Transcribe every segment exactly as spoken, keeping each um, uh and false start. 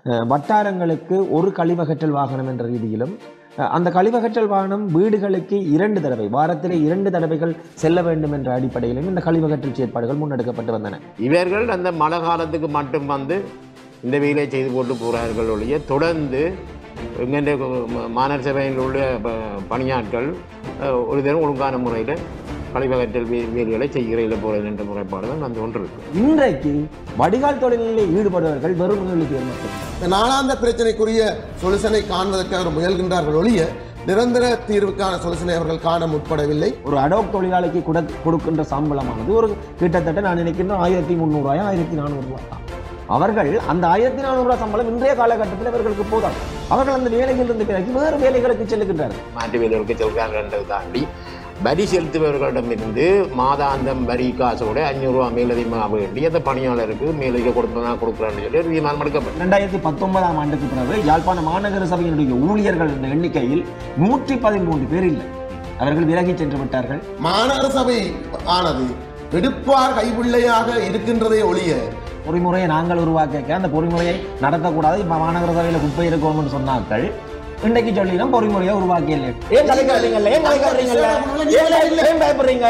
வட்டாரங்களுக்கு ஒரு கழிவகற்றல் வாகனம் என்ற ரீதியிலும் அந்த கழிவகற்றல் வாகனம் வீடுகளுக்கு இரண்டு தடவை வாரத்திலே இரண்டு தடவைகள் செல்ல வேண்டும் என்ற அடிப்படையிலும் இந்த கழிவகற்றல் செயற்பாடுகள் முன்னெடுக்கப்பட்டு வந்தன. இவர்கள் அந்த மழை காலத்துக்கு மட்டும் வந்து இந்த வேலையை செய்து போட்டு போகிறார்கள் ஒழிய தொடர்ந்து எங்கள் மாநகர சபையில் உள்ள பணியாட்கள் ஒரு தினம் ஒழுங்கான முறையில் கழிவகற்றல் வேலைகளை செய்கிற போகிறது என்ற முறைப்பாடு தான் அந்த ஒன்று இருக்கு. இன்றைக்கு வடிகால் தொழிலில் ஈடுபடுவர்கள் வெறும் இந்த நாளாந்த பிரச்சனைக்குரிய சொல்யூஷனை காண்பதற்காக முயல்கின்றார்கள் ஒழிய நிரந்தர தீர்வுக்கான சொல்யூஷனை அவர்கள் காண முற்படவில்லை. ஒரு அடோக் தொழிலாளிக்கு கொடுக்கின்ற சம்பளமானது ஒரு கிட்டத்தட்ட நான் நினைக்கின்றேன் ஆயிரத்தி முந்நூறு ரூபாய் ஆயிரத்தி நானூறு ரூபாய் தான். அவர்கள் அந்த ஆயிரத்தி நானூறு ரூபாய் சம்பளம் இன்றைய காலகட்டத்தில் அவர்களுக்கு போதாது. அவர்கள் அந்த வேலைகள் இருந்து பிறகு வேறு வேலைகளுக்கு செல்லுகின்றார்கள். மாற்று வேலைகளுக்கு செல்கிறார்கள் தாண்டி வரி செலுத்துபவர்களிடமிருந்து மாதாந்தம் வரி காசோட அஞ்சூறு ரூபா மேலதிகமாக வேண்டி அந்த பணியாளருக்கு மேலதிக கொடுப்பதான் கொடுக்குறான்னு சொல்லி தீர்மானம் எடுக்கப்பட்டது. இரண்டாயிரத்தி பத்தொன்பதாம் ஆண்டுக்கு பிறகு யாழ்ப்பாண மாநகர சபையினுடைய ஊழியர்கள் எண்ணிக்கையில் நூற்றி பதிமூன்று பேர் இல்லை, அவர்கள் விலகி சென்று விட்டார்கள். மாநகர சபை ஆனது வெடுப்பார் கைப்பிள்ளையாக இருக்கின்றதை ஒழிய பொறிமுறையை நாங்கள் உருவாக்க அந்த பொறிமுறையை நடத்தக்கூடாது. இப்ப மாநகர சபையில குப்பை இருக்கணும்னு சொன்னார்கள். இன்றைக்கு சொல்லிடும் பொறிமுறையை உருவாக்கியல. ஏன் கலைக்காதீங்கல்ல, ஏன் கலைக்காதீங்கல்ல, ஏன் பயப்படுறீங்க?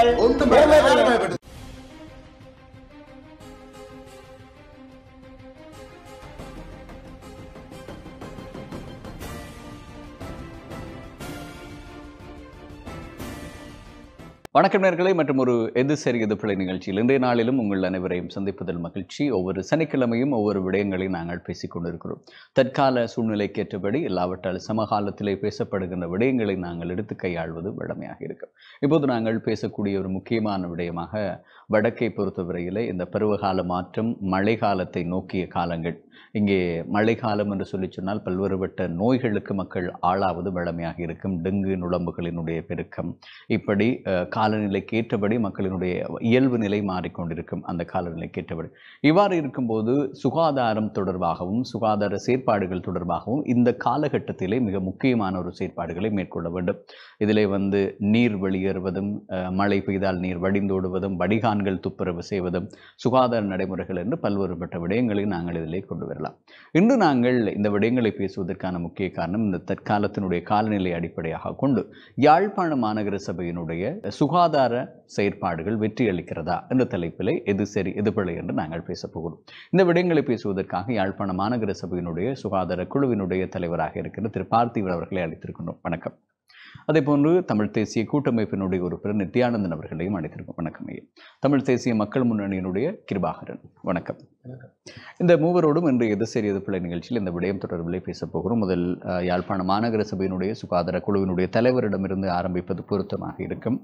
வணக்கம் நேயர்களே, மற்றும் ஒரு எது சரி எது பிழை நிகழ்ச்சியில் இன்றைய நாளிலும் உங்கள் அனைவரையும் சந்திப்பதில் மகிழ்ச்சி. ஒவ்வொரு சனிக்கிழமையும் ஒவ்வொரு விடயங்களை நாங்கள் பேசிக் கொண்டிருக்கிறோம். தற்கால சூழ்நிலைக்கேற்றபடி இல்லாவிட்டால் சமகாலத்திலே பேசப்படுகின்ற விடயங்களை நாங்கள் எடுத்து கையாள்வது வழமையாக இருக்கும். இப்போது நாங்கள் பேசக்கூடிய ஒரு முக்கியமான விடயமாக வடக்கை பொறுத்தவரையிலே இந்த பருவகால மாற்றம், மழை காலத்தை நோக்கிய காலங்கள். இங்கே மழை காலம் என்று சொல்லி சொன்னால் பல்வேறுபட்ட நோய்களுக்கு மக்கள் ஆளாவது வழமையாக இருக்கும். டெங்கு, நுளம்புகளினுடைய பெருக்கம், இப்படி காலநிலைக்கு ஏற்றபடி மக்களினுடைய இயல்பு நிலை மாறிக்கொண்டிருக்கும். அந்த காலநிலைக்கு ஏற்றபடி இவ்வாறு இருக்கும்போது சுகாதாரம் தொடர்பாகவும் சுகாதார செயற்பாடுகள் தொடர்பாகவும் இந்த காலகட்டத்திலே மிக முக்கியமான ஒரு செயற்பாடுகளை மேற்கொள்ள வேண்டும். இதிலே வந்து நீர் வெளியேறுவதும், மழை பெய்தால் நீர் வடிந்தோடுவதும், வடிகான்கள் துப்புரவு செய்வதும், சுகாதார நடைமுறைகள் என்று பல்வேறுபட்ட விடயங்களை நாங்கள் இதிலே கொண்டு வரலாம். இன்று நாங்கள் இந்த விடயங்களை பேசுவதற்கான முக்கிய காரணம் இந்த தற்காலத்தினுடைய காலநிலை அடிப்படையாக கொண்டு யாழ்ப்பாண மாநகர சபையினுடைய சுகாதார செயற்பாடுகள் வெற்றி அளிக்கிறதா என்ற தலைப்பிலே எது சரி எது பிழை என்று நாங்கள் பேசப் போகிறோம். இந்த விடயங்களை பேசுவதற்காக யாழ்ப்பாண மாநகர சபையினுடைய சுகாதார குழுவினுடைய தலைவராக இருக்கிற திரு பார்த்திவன் அவர்களை அழைத்திருக்கின்றோம். வணக்கம். அதே போன்று தமிழ் தேசிய கூட்டமைப்பினுடைய உறுப்பினர் நித்யானந்தன் அவர்களையும் அழைத்திருக்கோம். வணக்கம் ஐயா. தமிழ் தேசிய மக்கள் முன்னணியினுடைய கிருபாகரன், வணக்கம். இந்த மூவரோடும் இன்று எது சரி எது பிழை நிகழ்ச்சியில் இந்த விடயம் தொடர்பிலே பேசப் போகிறோம். முதல் யாழ்ப்பாண மாநகர சபையினுடைய சுகாதார குழுவினுடைய தலைவரிடமிருந்து ஆரம்பிப்பது பொருத்தமாக இருக்கும்.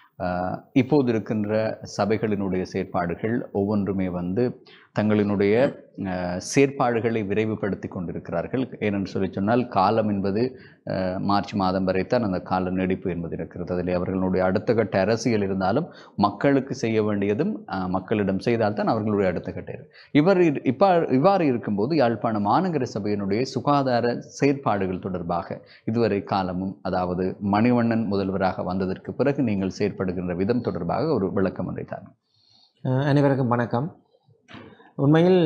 இப்போது இருக்கின்ற சபைகளினுடைய செயற்பாடுகள் ஒவ்வொன்றுமே வந்து தங்களினுடைய செயற்பாடுகளை விரைவுபடுத்தி கொண்டிருக்கிறார்கள். ஏனென்று சொல்லி சொன்னால் காலம் என்பது மார்ச் மாதம் வரைத்தான் அந்த கால நீடிப்பு என்பது இருக்கிறது. அதில் அவர்களுடைய அடுத்த கட்ட அரசியல் இருந்தாலும் மக்களுக்கு செய்ய வேண்டியதும் மக்களிடம் செய்தால்தான் அவர்களுடைய அடுத்த கட்ட. இவர் இப்ப இவ்வாறு இருக்கும்போது யாழ்ப்பாண மாநகர சபையினுடைய சுகாதார செயற்பாடுகள் தொடர்பாக இதுவரை காலமும், அதாவது மணிவண்ணன் முதல்வராக வந்ததற்கு பிறகு நீங்கள் செயற்படுகின்ற விதம் தொடர்பாக ஒரு விளக்கம் அளித்தார். அனைவருக்கும் வணக்கம். உண்மையில்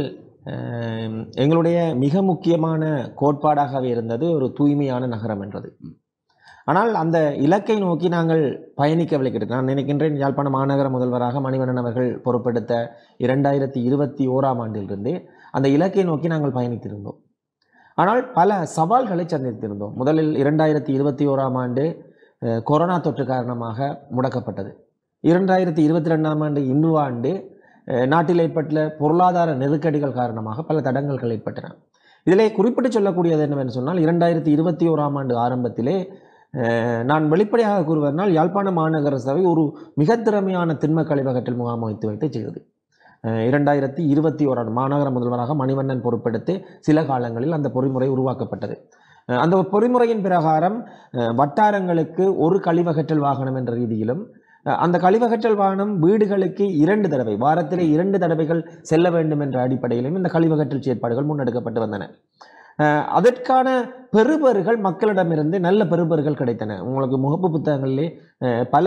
எங்களுடைய மிக முக்கியமான கோட்பாடாகவே இருந்தது ஒரு தூய்மையான நகரம் என்றது. ஆனால் அந்த இலக்கை நோக்கி நாங்கள் பயணிக்கவில்லை. கிட்ட நான் நினைக்கின்றேன் யாழ்ப்பாண மாநகர முதல்வராக மணிவண்ணன் அவர்கள் பொறுப்பெடுத்த இரண்டாயிரத்தி இருபத்தி ஓராம் ஆண்டிலிருந்து அந்த இலக்கை நோக்கி நாங்கள் பயணித்திருந்தோம். ஆனால் பல சவால்களை சந்தித்திருந்தோம். முதலில் இரண்டாயிரத்தி இருபத்தி ஓராம் ஆண்டு கொரோனா தொற்று காரணமாக முடக்கப்பட்டது. இரண்டாயிரத்தி இருபத்தி ரெண்டாம் ஆண்டு இன்று ஆண்டு நாட்டில் ஏற்பட்ட பொருளாதார நெருக்கடிகள் காரணமாக பல தடங்கல்கள் ஏற்பட்டன. இதிலே குறிப்பிட்டு சொல்லக்கூடியது என்னவென்று சொன்னால், இரண்டாயிரத்தி இருபத்தி ஓராம் ஆண்டு ஆரம்பத்திலே நான் வெளிப்படையாக கூறுவதனால் யாழ்ப்பாண மாநகர சபை ஒரு மிக திறமையான திண்ம கழிவகற்றல் முகாம் வைத்து வைத்து செய்தது. இரண்டாயிரத்தி இருபத்தி ஓராம் மாநகர முதல்வராக மணிவண்ணன் பொறுப்பெடுத்து சில காலங்களில் அந்த பொறிமுறை உருவாக்கப்பட்டது. அந்த பொறிமுறையின் பிரகாரம் வட்டாரங்களுக்கு ஒரு கழிவகற்றல் வாகனம் என்ற ரீதியிலும் அந்த கழிவகற்றல் வாகனம் வீடுகளுக்கு இரண்டு தடவை வாரத்திலே இரண்டு தடவைகள் செல்ல வேண்டும் என்ற அடிப்படையிலும் இந்த கழிவகற்றல் செயற்பாடுகள் முன்னெடுக்கப்பட்டு வந்தன. அதற்கான பெறுபர்கள் மக்களிடமிருந்து நல்ல பெறுபர்கள் கிடைத்தன. உங்களுக்கு முகப்பு புத்தகங்களிலே பல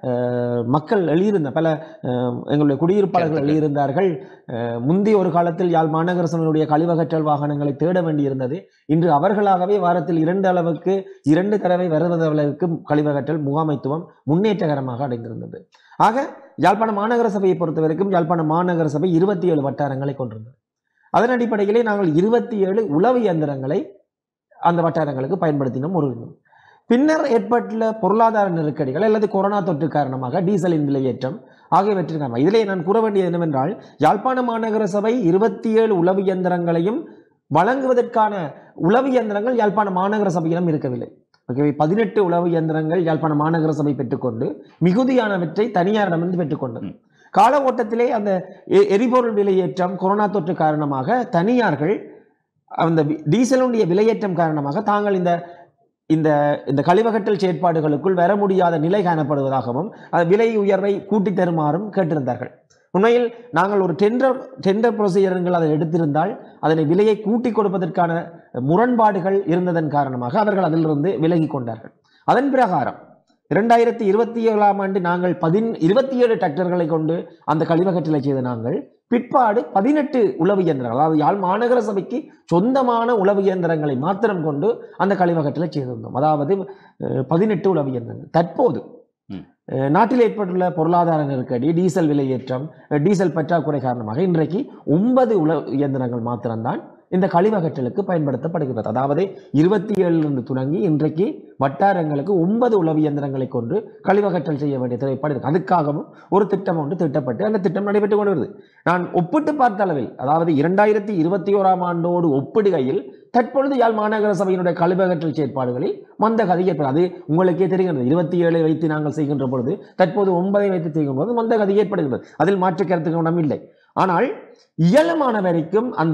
மக்கள் எழுதியிருந்த பல எங்களுடைய குடியிருப்பாளர்கள் எழுதியிருந்தார்கள். முந்தைய ஒரு காலத்தில் யாழ் மாநகர சபையினுடைய கழிவகற்றல் வாகனங்களை தேட வேண்டியிருந்தது. இன்று அவர்களாகவே வாரத்தில் இரண்டு அளவுக்கு இரண்டு தடவை வருவது அளவுக்கு கழிவகற்றல் முகாமைத்துவம் முன்னேற்றகரமாக அடைந்திருந்தது. ஆக யாழ்ப்பாண மாநகர சபையை பொறுத்த வரைக்கும் யாழ்ப்பாண மாநகர சபை இருபத்தி ஏழு வட்டாரங்களை கொண்டிருந்தது. அதன் அடிப்படையிலே நாங்கள் இருபத்தி ஏழு உளவு இயந்திரங்களை அந்த வட்டாரங்களுக்கு பயன்படுத்தினோம். ஒரு பின்னர் ஏற்பட்டுள்ள பொருளாதார நெருக்கடிகள் அல்லது கொரோனா தொற்று காரணமாக டீசலின் விலையேற்றம் ஆகியவற்றிற்கான இதிலே நான் கூற வேண்டியது என்னவென்றால் யாழ்ப்பாண மாநகர சபை இருபத்தி ஏழு உளவு இயந்திரங்களையும் வழங்குவதற்கான உளவு இயந்திரங்கள் யாழ்ப்பாண மாநகர சபையிடம் இருக்கவில்லை. ஓகே, பதினெட்டு உளவு இயந்திரங்கள் யாழ்ப்பாண மாநகர சபை பெற்றுக்கொண்டு மிகுதியானவற்றை தனியாரிடமிருந்து பெற்றுக்கொண்டது. கால ஓட்டத்திலே அந்த எரிபொருள் விலையேற்றம் கொரோனா தொற்று காரணமாக தனியார்கள் அந்த டீசலுடைய விலையேற்றம் காரணமாக தாங்கள் இந்த இந்த இந்த கழிவகற்றல் செயற்பாடுகளுக்குள் வர முடியாத நிலை காணப்படுவதாகவும் விலை உயர்வை கூட்டி தருமாறும் கேட்டிருந்தார்கள். உண்மையில் நாங்கள் ஒரு டெண்டர் டெண்டர் ப்ரொசீஜர்கள் அதை எடுத்திருந்தால் அதனை விலையை கூட்டி கொடுப்பதற்கான முரண்பாடுகள் இருந்ததன் காரணமாக அவர்கள் அதிலிருந்து விலகி கொண்டார்கள். அதன் பிரகாரம் இரண்டாயிரத்தி இருபத்தி ஏழாம் ஆண்டு நாங்கள் பதின் இருபத்தி ஏழு டிராக்டர்களை கொண்டு அந்த கழிவகற்றலை செய்த நாங்கள் பிற்பாடு பதினெட்டு உளவு இயந்திரங்கள், அதாவது யாழ் மாநகர சபைக்கு சொந்தமான உளவு இயந்திரங்களை மாத்திரம் கொண்டு அந்த கழிவகற்றலை செய்திருந்தோம். அதாவது பதினெட்டு உளவு இயந்திரங்கள். தற்போது நாட்டில் ஏற்பட்டுள்ள பொருளாதார நெருக்கடி, டீசல் விலையேற்றம், டீசல் பற்றாக்குறை காரணமாக இன்றைக்கு ஒன்பது உளவு இயந்திரங்கள் மாத்திரம்தான் இந்த கழிவகற்றலுக்கு பயன்படுத்தப்படுகிறது. அதாவது இருபத்தி ஏழிலிருந்து தொடங்கி இன்றைக்கு வட்டாரங்களுக்கு ஒன்பது உளவு இயந்திரங்களை கொண்டு கழிவகற்றல் செய்ய வேண்டிய தேவைப்படுகிறது. அதுக்காகவும் ஒரு திட்டம் ஒன்று திட்டப்பட்டு அந்த திட்டம் நடைபெற்றுக் கொண்டு வருது. நான் ஒப்பிட்டு பார்த்த அளவில், அதாவது இரண்டாயிரத்தி இருபத்தி ஓராம் ஆண்டோடு ஒப்பிடுகையில் தற்பொழுது யாழ் மாநகர சபையினுடைய கழிவகற்றல் செயற்பாடுகளில் மந்த கதை ஏற்படும். அது உங்களுக்கே தெரிகிறது. இருபத்தி ஏழை வைத்து நாங்கள் செய்கின்ற பொழுது தற்போது ஒன்பதை வைத்து செய்யும் போது மந்த கதை ஏற்படுகிறது. அதில் மாற்று கருத்துக்கு ஒன்றும் இல்லை. ஆனால் இயலுமான வரைக்கும் அந்த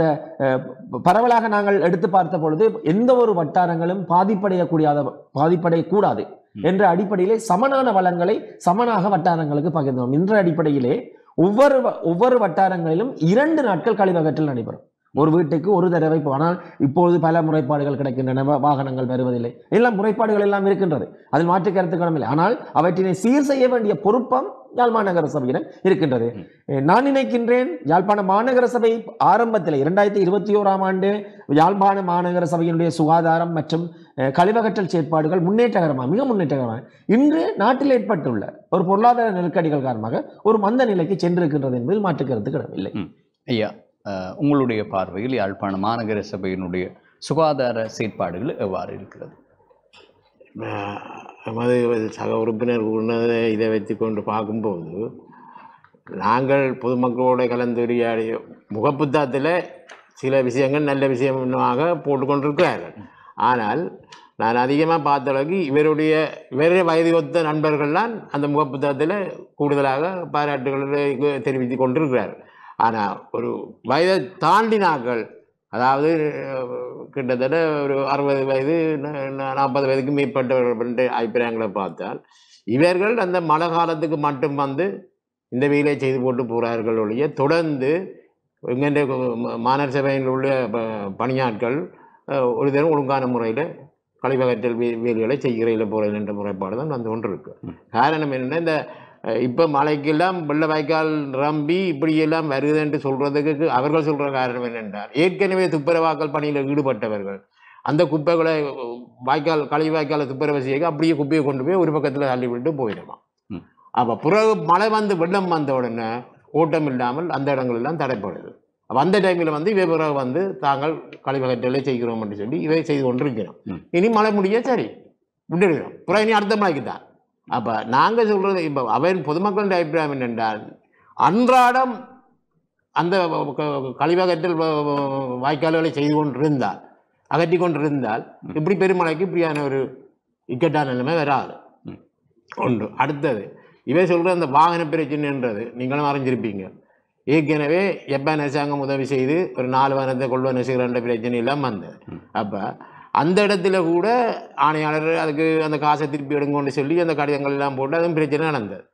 பரவலாக நாங்கள் எடுத்து பார்த்த பொழுது எந்த ஒரு வட்டாரங்களும் பாதிப்படையக்கூடிய பாதிப்படையக்கூடாது என்ற அடிப்படையிலே சமனான வளங்களை சமனாக வட்டாரங்களுக்கு பகிர்ந்தோம். என்ற அடிப்படையிலே ஒவ்வொரு ஒவ்வொரு வட்டாரங்களிலும் இரண்டு நாட்கள் கழிவகற்றல் நடைபெறும். ஒரு வீட்டுக்கு ஒரு தடவை. ஆனால் இப்போது பல முறைப்பாடுகள் கிடைக்கின்றன, வாகனங்கள் வருவதில்லை, எல்லாம் முறைப்பாடுகள் எல்லாம் இருக்கின்றது. அதில் மாற்று கருத்துக்களும் இல்லை. ஆனால் அவற்றினை சீர் செய்ய வேண்டிய பொறுப்பம் யாழ் மாநகர சபையிடம் இருக்கின்றது. நான் நினைக்கின்றேன் யாழ்ப்பாண மாநகர சபை ஆரம்பத்தில் இரண்டாயிரத்தி இருபத்தி ஓராம் ஆண்டு யாழ்ப்பாண மாநகர சபையினுடைய சுகாதாரம் மற்றும் கழிவகற்றல் செயற்பாடுகள் முன்னேற்றகரமாக மிக முன்னேற்றகரமாக இன்று நாட்டில் ஏற்பட்டுள்ள ஒரு பொருளாதார நெருக்கடிகள் காரணமாக ஒரு மந்த நிலைக்கு சென்றிருக்கின்றது என்பதில் மாற்று கருத்துக்கள் இல்லை. ஐயா, உங்களுடைய பார்வையில் யாழ்ப்பாண மாநகர சபையினுடைய சுகாதார செயற்பாடுகள் எவ்வாறு இருக்கிறது? நமது சக உறுப்பினர் உணர்வை இதை வைத்து கொண்டு பார்க்கும்போது நாங்கள் பொதுமக்களோட கலந்துரையாடிய முகப்புத்தகத்தில் சில விஷயங்கள் நல்ல விஷயமாக போட்டுக்கொண்டிருக்கிறார்கள். ஆனால் நான் அதிகமாக பார்த்த அளவுக்கு இவருடைய இவருடைய வயது ஒத்த நண்பர்கள்லாம் அந்த முகப்புத்தகத்தில் கூடுதலாக பாராட்டுகளை தெரிவித்து கொண்டிருக்கிறார்கள். ஆனால் ஒரு வயதை தாண்டினாக்கள், அதாவது கிட்டத்தட்ட ஒரு அறுபது வயது நாற்பது வயதுக்கு மேற்பட்டவர்கள் அபிப்பிராயங்களை பார்த்தால் இவர்கள் அந்த மழை காலத்துக்கு மட்டும் வந்து இந்த வேலையை செய்து போட்டு போகிறார்கள் ஒழிய தொடர்ந்து எங்கென்ற மாநகர சபையில் உள்ள பணியாட்கள் ஒரு தினம் ஒழுங்கான முறையில் கழிவகற்றல் வேலைகளை செய்கிறதில் போகிறது என்ற முறைப்பாடு தான் வந்து கொண்டு இருக்கு. காரணம் என்னென்னா, இந்த இப்போ மழைக்கெல்லாம் வெள்ள வாய்க்கால் ரம்பி இப்படியெல்லாம் வருது என்று சொல்கிறதுக்கு அவர்கள் சொல்கிற காரணம் என்னென்றால், ஏற்கனவே துப்புரவாக்கல் பணியில் ஈடுபட்டவர்கள் அந்த குப்பைகளை வாய்க்கால் கழிவு வாய்க்காலை துப்புரவு செய்ய அப்படியே குப்பையை கொண்டு போய் ஒரு பக்கத்தில் தள்ளி விட்டு போயிடலாம். அப்போ பிறகு மழை வந்து வெள்ளம் வந்த உடனே ஓட்டம் இல்லாமல் அந்த இடங்களெல்லாம் தடைப்படுது. அப்போ அந்த டைமில் வந்து இவை பிறகு வந்து தாங்கள் கழிவகற்றலை செய்கிறோம் என்று சொல்லி இவை செய்து கொண்டிருக்கிறோம். இனி மழை முடிய சரி விட்டுடுகிறோம், பிறகு இனி அடுத்த மழைக்கு தான். அப்போ நாங்கள் சொல்கிறது, இப்போ அவன் பொதுமக்களின் அபிப்பிராயம் என்னென்றால், அன்றாடம் அந்த கழிவகற்றல் வாய்க்கால்களை செய்து கொண்டிருந்தால் அகற்றி கொண்டிருந்தால் இப்படி பெருமழைக்கு இப்படியான ஒரு இக்கட்டான நிலைமை வராது. ஒன்று. அடுத்தது, இவை சொல்கிற அந்த வாகன பிரச்சனைன்றது நீங்களும் அறிஞ்சிருப்பீங்க. ஏற்கனவே ஜப்பான் அரசாங்கம் உதவி செய்து ஒரு நாலு வாகனத்தை கொள்வன செய்கிற பிரச்சனை எல்லாம் வந்தது. அப்போ அந்த இடத்துல கூட ஆணையாளர் அதுக்கு அந்த காசை திருப்பி எடுங்கன்னு சொல்லி அந்த கடிதங்கள் எல்லாம் போட்டு அதுவும் பிரச்சனை நடந்தது.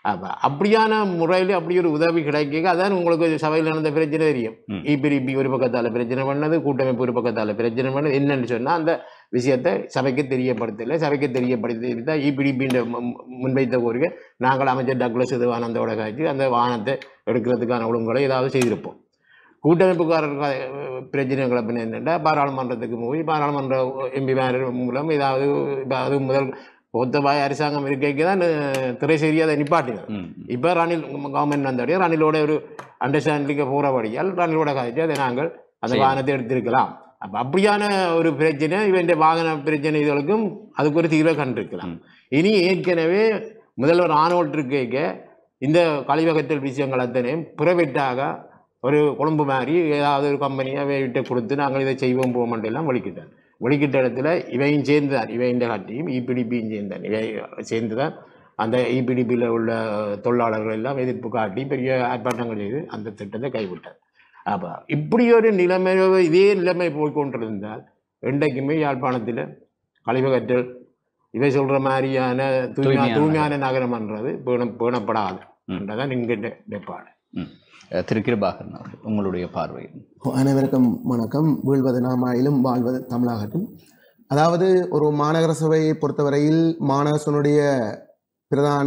அப்போ அப்படியான முறையில் அப்படி ஒரு உதவி கிடைக்க அதான் உங்களுக்கு சபையில் நடந்த பிரச்சனை தெரியும். இபிடிபி ஒரு பக்கத்தால் பிரச்சனை பண்ணது, கூட்டமைப்பு ஒரு பக்கத்தால் பிரச்சனை பண்ணது. என்னன்னு சொன்னால் அந்த விஷயத்தை சபைக்கு தெரியப்படுத்தலை. சபைக்கு தெரியப்படுத்தி தான் இபிடிபின்ற முன்வைத்த கோரிக்கை நாங்கள் அமைச்சர் டக்ளஸ் வானந்தோட காய்ச்சி அந்த வாகனத்தை எடுக்கிறதுக்கான ஒழுங்குகளை ஏதாவது செய்திருப்போம். கூட்டமைப்புக்காரர் பிரச்சனைகளை பின்ன என்னென்னா பாராளுமன்றத்துக்கு போய் பாராளுமன்ற எம்பிமார் மூலம் ஏதாவது அது முதல் ஒத்தபாய் அரசாங்கம் இருக்கைக்கு தான் திரைசேரி அதை நிப்பாட்டினார். இப்போ ரணில் கவர்மெண்ட் வந்தபடியே ரணிலோட ஒரு அண்டர்ஸ்டாண்டிங்க போகிறபடியால் ரணிலோட காய்ச்சி அதை நாங்கள் அந்த வாகனத்தை எடுத்திருக்கலாம். அப்போ அப்படியான ஒரு பிரச்சனை இவன் வாகன பிரச்சனை இதுகளுக்கும் அதுக்கு ஒரு தீர்வை கண்டிருக்கலாம். இனி ஏற்கனவே முதல்வர் ஆனோல்ட் இருக்க இந்த கழிவகத்தல் விஷயங்கள் அத்தனையும் பிரைவேட்டாக ஒரு கொழும்பு மாதிரி ஏதாவது ஒரு கம்பெனியை விட்டு கொடுத்து நாங்கள் இதை செய்வோம் போவோம் எல்லாம் ஒழிக்கிட்டார். ஒழிக்கிட்ட இடத்துல இவையும் சேர்ந்துதான், இவையின் கட்டியும் இபிடிபியும் சேர்ந்தான். இவை சேர்ந்து தான் அந்த இபிடிபியில் உள்ள தொழிலாளர்கள் எல்லாம் எதிர்ப்பு காட்டி பெரிய ஆர்ப்பாட்டங்கள் செய்து அந்த திட்டத்தை கைவிட்டார். அப்போ இப்படி ஒரு நிலைமை இதே நிலைமை போய்கொண்டிருந்தால் என்றைக்குமே யாழ்ப்பாணத்தில் கழிவகற்றல் இவை சொல்கிற மாதிரியான தூய்மையான தூய்மையான நகரம்ன்றது பேண பேணப்படாது என்றதான் என்கிட்ட நிற்பாடு. திரு கிருபாகரன் அவர்கள் உங்களுடைய பார்வை. அனைவருக்கும் வணக்கம். வீழ்வது நாமாயிலும் வாழ்வது தமிழாகட்டும். அதாவது ஒரு மாநகர சபையை பொறுத்தவரையில் மாநகரசனுடைய பிரதான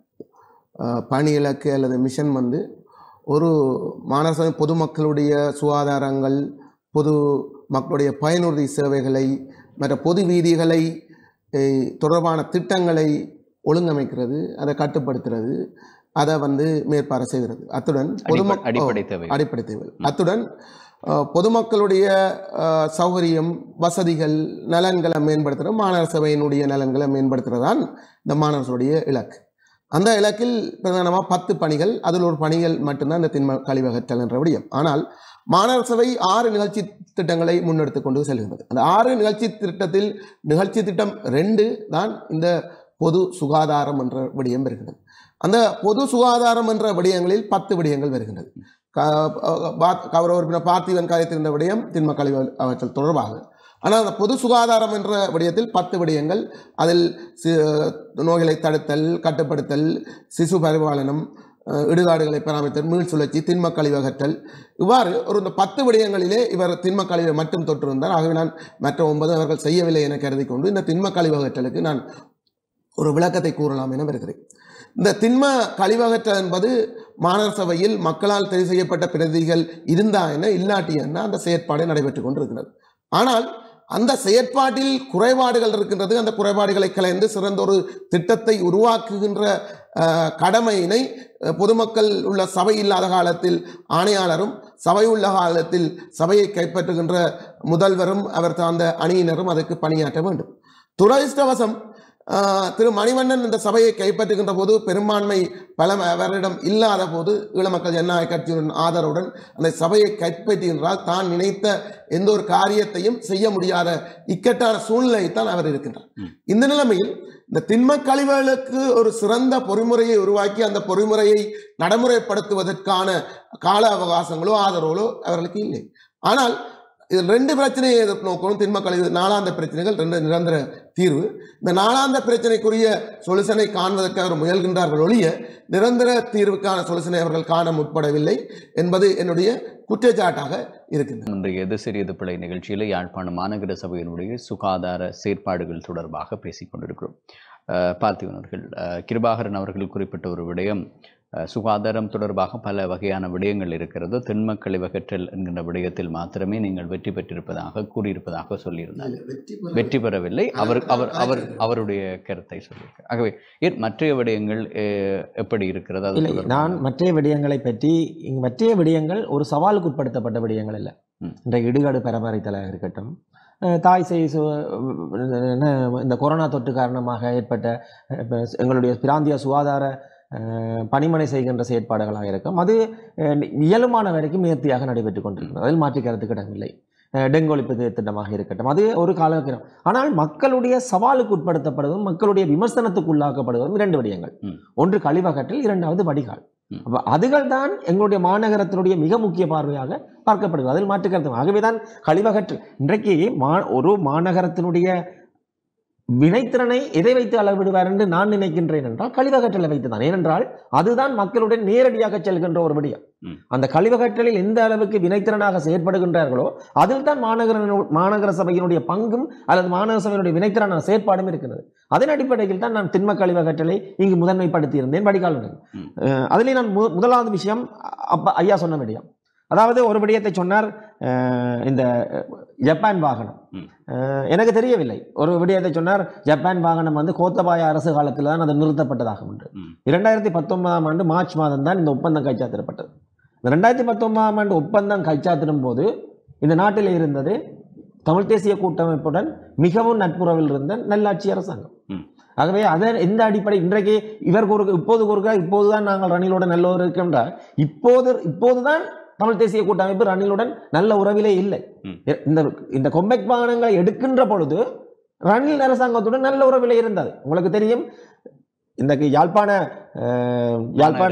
பணி இலக்கு அல்லது மிஷன் வந்து ஒரு மாநகர சபை பொதுமக்களுடைய சுகாதாரங்கள், பொது மக்களுடைய பயனுறுதி சேவைகளை, மற்ற பொது வீதிகளை தொடர்பான திட்டங்களை ஒழுங்கமைக்கிறது, அதை கட்டுப்படுத்துறது, அதை வந்து மேற்பார்வை செய்கிறது. அத்துடன் பொதுமக்கள் அடிப்படை தேவைகள் அத்துடன் பொதுமக்களுடைய சௌகரியம், வசதிகள், நலன்களை மேம்படுத்துகிற மாநகர சபையினுடைய நலன்களை மேம்படுத்துகிறதான் இந்த மாநகர சபையுடைய இலக்கு. அந்த இலக்கில் பிரதானமாக பத்து பணிகள், அதில் ஒரு பணிகள் மட்டும்தான் இந்த திண்ம கழிவகற்றல் என்ற விடயம். ஆனால் மாநகர சபை ஆறு நிகழ்ச்சி திட்டங்களை முன்னெடுத்து கொண்டு செல்கின்றது. அந்த ஆறு நிகழ்ச்சி திட்டத்தில் நிகழ்ச்சி திட்டம் ரெண்டு தான் இந்த பொது சுகாதாரம் என்ற விடயம் வருகின்றது. அந்த பொது சுகாதாரம் என்ற விடயங்களில் பத்து விடயங்கள் வருகின்றது. கௌரவ உறுப்பினர் பார்த்திபன் கதைத்திருந்த விடயம் திண்ம கழிவகற்றல் தொடர்பாக. ஆனால் அந்த பொது சுகாதாரம் என்ற விடயத்தில் பத்து விடயங்கள், அதில் நோய்களை தடுத்தல், கட்டுப்படுத்தல், சிசு பரிபாலனம், இடுகாடுகளை பராமரித்தல், மீள் சுழற்சி, திண்ம கழிவகற்றல், இவ்வாறு ஒரு இந்த பத்து விடயங்களிலே இவர் திண்ம கழிவை மட்டும் தொற்றிருந்தார். ஆகவே நான் மற்ற ஒன்பது அவர்கள் செய்யவில்லை என கருதி கொண்டு இந்த திண்ம கழிவகற்றலுக்கு நான் ஒரு விளக்கத்தை கூறலாம் என வருகிறேன். இந்த திண்ம கழிவகற்றல் என்பது மாநகர சபையில் மக்களால் தெரிவு செய்யப்பட்ட பிரதிகள் இருந்தா என்ன இல்லாட்டி என்ன அந்த செயற்பாடு நடைபெற்று கொண்டிருக்கிறது. ஆனால் அந்த செயற்பாட்டில் குறைபாடுகள் இருக்கின்றது. அந்த குறைபாடுகளை கலைந்து சிறந்த ஒரு திட்டத்தை உருவாக்குகின்ற கடமையினை பொதுமக்கள் உள்ள சபை இல்லாத காலத்தில் ஆணையாளரும், சபை உள்ள காலத்தில் சபையை கைப்பற்றுகின்ற முதல்வரும் அவர் சார்ந்த அணியினரும் அதற்கு பணியாற்ற வேண்டும். துரதிர்ஷ்டவசம் திரு மணிவண்ணன் இந்த சபையை கைப்பற்றுகின்ற போது பெரும்பான்மை பலம் அவரிடம் இல்லாத போது ஈழ மக்கள் ஜனநாயக கட்சியுடன் ஆதரவுடன் அந்த சபையை கைப்பற்றுகின்றால் தான் நினைத்த எந்த ஒரு காரியத்தையும் செய்ய முடியாத இக்கட்டான சூழ்நிலைத்தான் அவர் இருக்கின்றார். இந்த நிலைமையில் இந்த திண்ம கழிவுகளுக்கு ஒரு சிறந்த பொறிமுறையை உருவாக்கி அந்த பொறிமுறையை நடைமுறைப்படுத்துவதற்கான கால அவகாசங்களோ ஆதரவுகளோ அவர்களுக்கு இல்லை. ஆனால் இதில் ரெண்டு பிரச்சனையை எதிர்நோக்கணும். திண்ம கழிவு நாளாந்த பிரச்சனைகள், ரெண்டு நிரந்தர தீர்வு. இந்த நாளாந்த பிரச்சனைக்குரிய சொல்யூஷனை காண்பதற்கு அவர் முயல்கின்றார்கள் ஒழிய நிரந்தர தீர்வுக்கான சொல்யூஷனை அவர்கள் காண முற்படவில்லை என்பது என்னுடைய குற்றச்சாட்டாக இருக்கின்றது. இன்றைய எது சிறியது பிழை நிகழ்ச்சியில் யாழ்ப்பாண மாநகர சபையினுடைய சுகாதார செயற்பாடுகள் தொடர்பாக பேசிக் கொண்டிருக்கிறோம். பார்த்திபன் அவர்கள், கிருபாகரன் அவர்கள் குறிப்பிட்ட ஒரு விடயம், சுகாதாரம் தொடர்பாக பல வகையான விடயங்கள் இருக்கிறது, திண்ம கழிவகற்றல் என்கின்ற விடயத்தில் மாத்திரமே நீங்கள் வெற்றி பெற்றிருப்பதாக கூறியிருப்பதாக சொல்லியிருந்தார். வெற்றி பெறவில்லை, அவர் அவர் அவர் அவருடைய கருத்தை சொல்லியிருக்கார். ஆகவே மற்ற விடயங்கள் எப்படி இருக்கிறது? நான் மற்ற விடயங்களை பற்றி, மற்ற விடயங்கள் ஒரு சவாலுக்கு உட்படுத்தப்பட்ட விடயங்கள் இல்லை. இன்றைய இடுகாடு பராமரித்தலாக இருக்கட்டும், தாய் சேய் இந்த கொரோனா தொற்று காரணமாக ஏற்பட்ட எங்களுடைய பிராந்திய சுகாதார பணிமனை செய்கின்ற செயற்பாடுகளாக இருக்கும், அது இயலுமான வரைக்கும் நேர்த்தியாக நடைபெற்று கொண்டிருக்கிறது. அதில் மாற்றி கருத்துக்கு இடமில்லை. டெங்கு ஒழிப்பு திட்டமாக இருக்கட்டும், அது ஒரு காலம். ஆனால் மக்களுடைய சவாலுக்கு உட்படுத்தப்படுவதும் மக்களுடைய விமர்சனத்துக்கு உள்ளாக்கப்படுவதும் இரண்டு விடயங்கள். ஒன்று கழிவகற்றல், இரண்டாவது வடிகால். அப்போ அதுகள் தான் எங்களுடைய மாநகரத்தினுடைய மிக முக்கிய பார்வையாக பார்க்கப்படுகிறது. அதில் மாற்று கருத்து. ஆகவேதான் கழிவகற்றல் இன்றைக்கு மா ஒரு மாநகரத்தினுடைய வினைத்திறனை எதை வைத்து அளவிடுவார் என்று நான் நினைக்கின்றேன் என்றால் கழிவகற்றலை வைத்துதான். ஏனென்றால் அதுதான் மக்களுடன் நேரடியாக செல்கின்ற ஒரு விடயம். அந்த கழிவகற்றலில் எந்த அளவுக்கு வினைத்திறனாக செயற்படுகின்றார்களோ அதில் தான் மாநகர மாநகர சபையினுடைய பங்கும் அல்லது மாநகர சபையினுடைய வினைத்திறனான செயற்பாடும் இருக்கிறது. அதன் அடிப்படையில் தான் நான் திண்ம கழிவகற்றலை இங்கு முதன்மைப்படுத்தி இருந்தேன் வடிகால். அதிலே நான் முதலாவது விஷயம் அப்ப ஐயா சொன்ன விடயம், அதாவது ஒரு விடயத்தை சொன்னார், இந்த ஜப்பான் வாகனம். எனக்கு தெரியவில்லை. ஒரு விடயத்தை சொன்னார், ஜப்பான் வாகனம் வந்து கோத்தபாய அரசு காலத்தில் தான் அது நிறுத்தப்பட்டதாக உண்டு. இரண்டாயிரத்தி பத்தொன்பதாம் ஆண்டு மார்ச் மாதம் தான் இந்த ஒப்பந்தம் கைச்சாத்திடப்பட்டது. இந்த ரெண்டாயிரத்தி பத்தொன்பதாம் ஆண்டு ஒப்பந்தம் கைச்சாத்திடும் போது இந்த நாட்டில் இருந்தது தமிழ் தேசிய கூட்டமைப்புடன் மிகவும் நட்புறவில் இருந்த நல்லாட்சி அரசாங்கம். ஆகவே அதன் எந்த அடிப்படை இன்றைக்கு இவர் ஒரு இப்போது ஒரு இப்போதுதான் நாங்கள் ரணிலோட நல்ல இருக்கின்றார், இப்போது இப்போதுதான் தமிழ் தேசிய கூட்டமைப்பு ரணிலுடன் நல்ல உறவிலே இல்லை. இந்த இந்த கொம்பெக் வாகனங்களை எடுக்கின்ற பொழுது ரணில் அரசாங்கத்துடன் நல்ல உறவிலே இருந்தது. உங்களுக்கு தெரியும், இந்த யாழ்ப்பாண யாழ்ப்பாண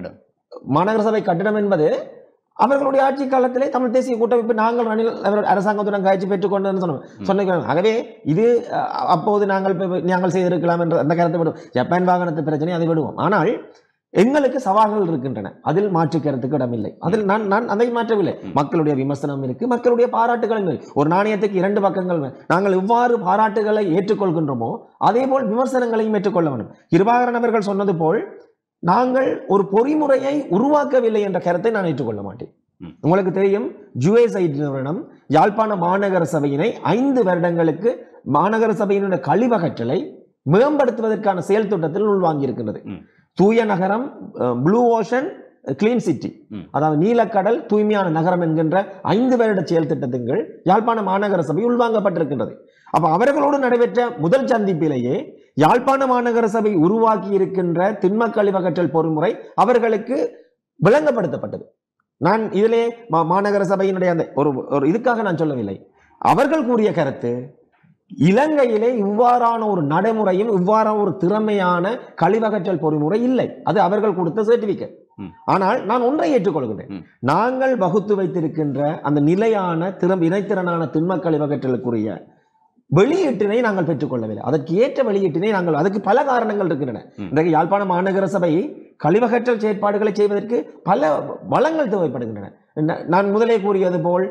மாநகர சபை கட்டிடம் என்பது அவர்களுடைய ஆட்சி காலத்திலே தமிழ் தேசிய கூட்டமைப்பு நாங்கள் ரணில் அரசாங்கத்துடன் காய்ச்சி பெற்றுக்கொண்டு சொன்னோம் சொன்ன. ஆகவே இது அப்போது நாங்கள் நாங்கள் செய்திருக்கலாம் என்ற அந்த கருத்தை விடுவோம். ஜப்பான் வாகனத்து பிரச்சனை அதை விடுவோம். ஆனால் எங்களுக்கு சவால்கள் இருக்கின்றன, அதில் மாற்றுக்கிறதுக்கு இடமில்லை. அதில் நான் நான் அதை மாற்றவில்லை. மக்களுடைய விமர்சனம் இருக்கு, மக்களுடைய பாராட்டுகளும் இருக்கு. ஒரு நாணயத்துக்கு இரண்டு பக்கங்கள். நாங்கள் எவ்வாறு பாராட்டுகளை ஏற்றுக்கொள்கின்றோமோ அதே போல் விமர்சனங்களையும் ஏற்றுக்கொள்ள வேண்டும். கிருபாகரன் அவர்கள் சொன்னது போல் நாங்கள் ஒரு பொறிமுறையை உருவாக்கவில்லை என்ற கருத்தை நான் ஏற்றுக்கொள்ள மாட்டேன். உங்களுக்கு தெரியும், ஜுவேசைட் நிறுவனம் யாழ்ப்பாண மாநகர சபையினை ஐந்து வருடங்களுக்கு மாநகர சபையினுடைய கழிவகற்றலை மேம்படுத்துவதற்கான செயல் திட்டத்தில் உள்வாங்கி இருக்கின்றது. தூய நகரம், ப்ளூ ஓஷன், கிளீன் சிட்டி, அதாவது நீலக்கடல் தூய்மையான நகரம் என்கின்ற ஐந்து வருட செயல் திட்டத்தின் கீழ் யாழ்ப்பாண மாநகர சபை உள்வாங்கப்பட்டிருக்கின்றது. அப்ப அவர்களோடு நடைபெற்ற முதல் சந்திப்பிலேயே யாழ்ப்பாண மாநகர சபை உருவாக்கி இருக்கின்ற திண்ம கழிவகற்றல் பொறிமுறை அவர்களுக்கு விளங்கப்படுத்தப்பட்டது. நான் இதிலே மாநகர சபையினுடைய அந்த ஒரு ஒரு இதுக்காக நான் சொல்லவில்லை. அவர்கள் கூறிய கருத்து, இலங்கையிலே இவ்வாறான ஒரு நடைமுறையும் இவ்வாறான ஒரு திறமையான கழிவகற்றல் பொறிமுறை இல்லை. அது அவர்கள் கொடுத்த சர்டிபிகேட். ஆனால் நான் ஒன்றை ஏற்றுக்கொள்கிறேன், நாங்கள் வகுத்து வைத்திருக்கின்ற அந்த நிலையான திறம் இணைத்திறனான திண்ம கழிவகற்றலுக்குரிய வெளியீட்டினை நாங்கள் பெற்றுக்கொள்ளவில்லை. அதற்கு ஏற்ற வெளியீட்டினை நாங்கள், அதுக்கு பல காரணங்கள் இருக்கின்றன. இன்றைக்கு யாழ்ப்பாண மாநகர சபை கழிவகற்றல் செயற்பாடுகளை செய்வதற்கு பல வளங்கள் தேவைப்படுகின்றன. நான் முதலே கூறியது போல்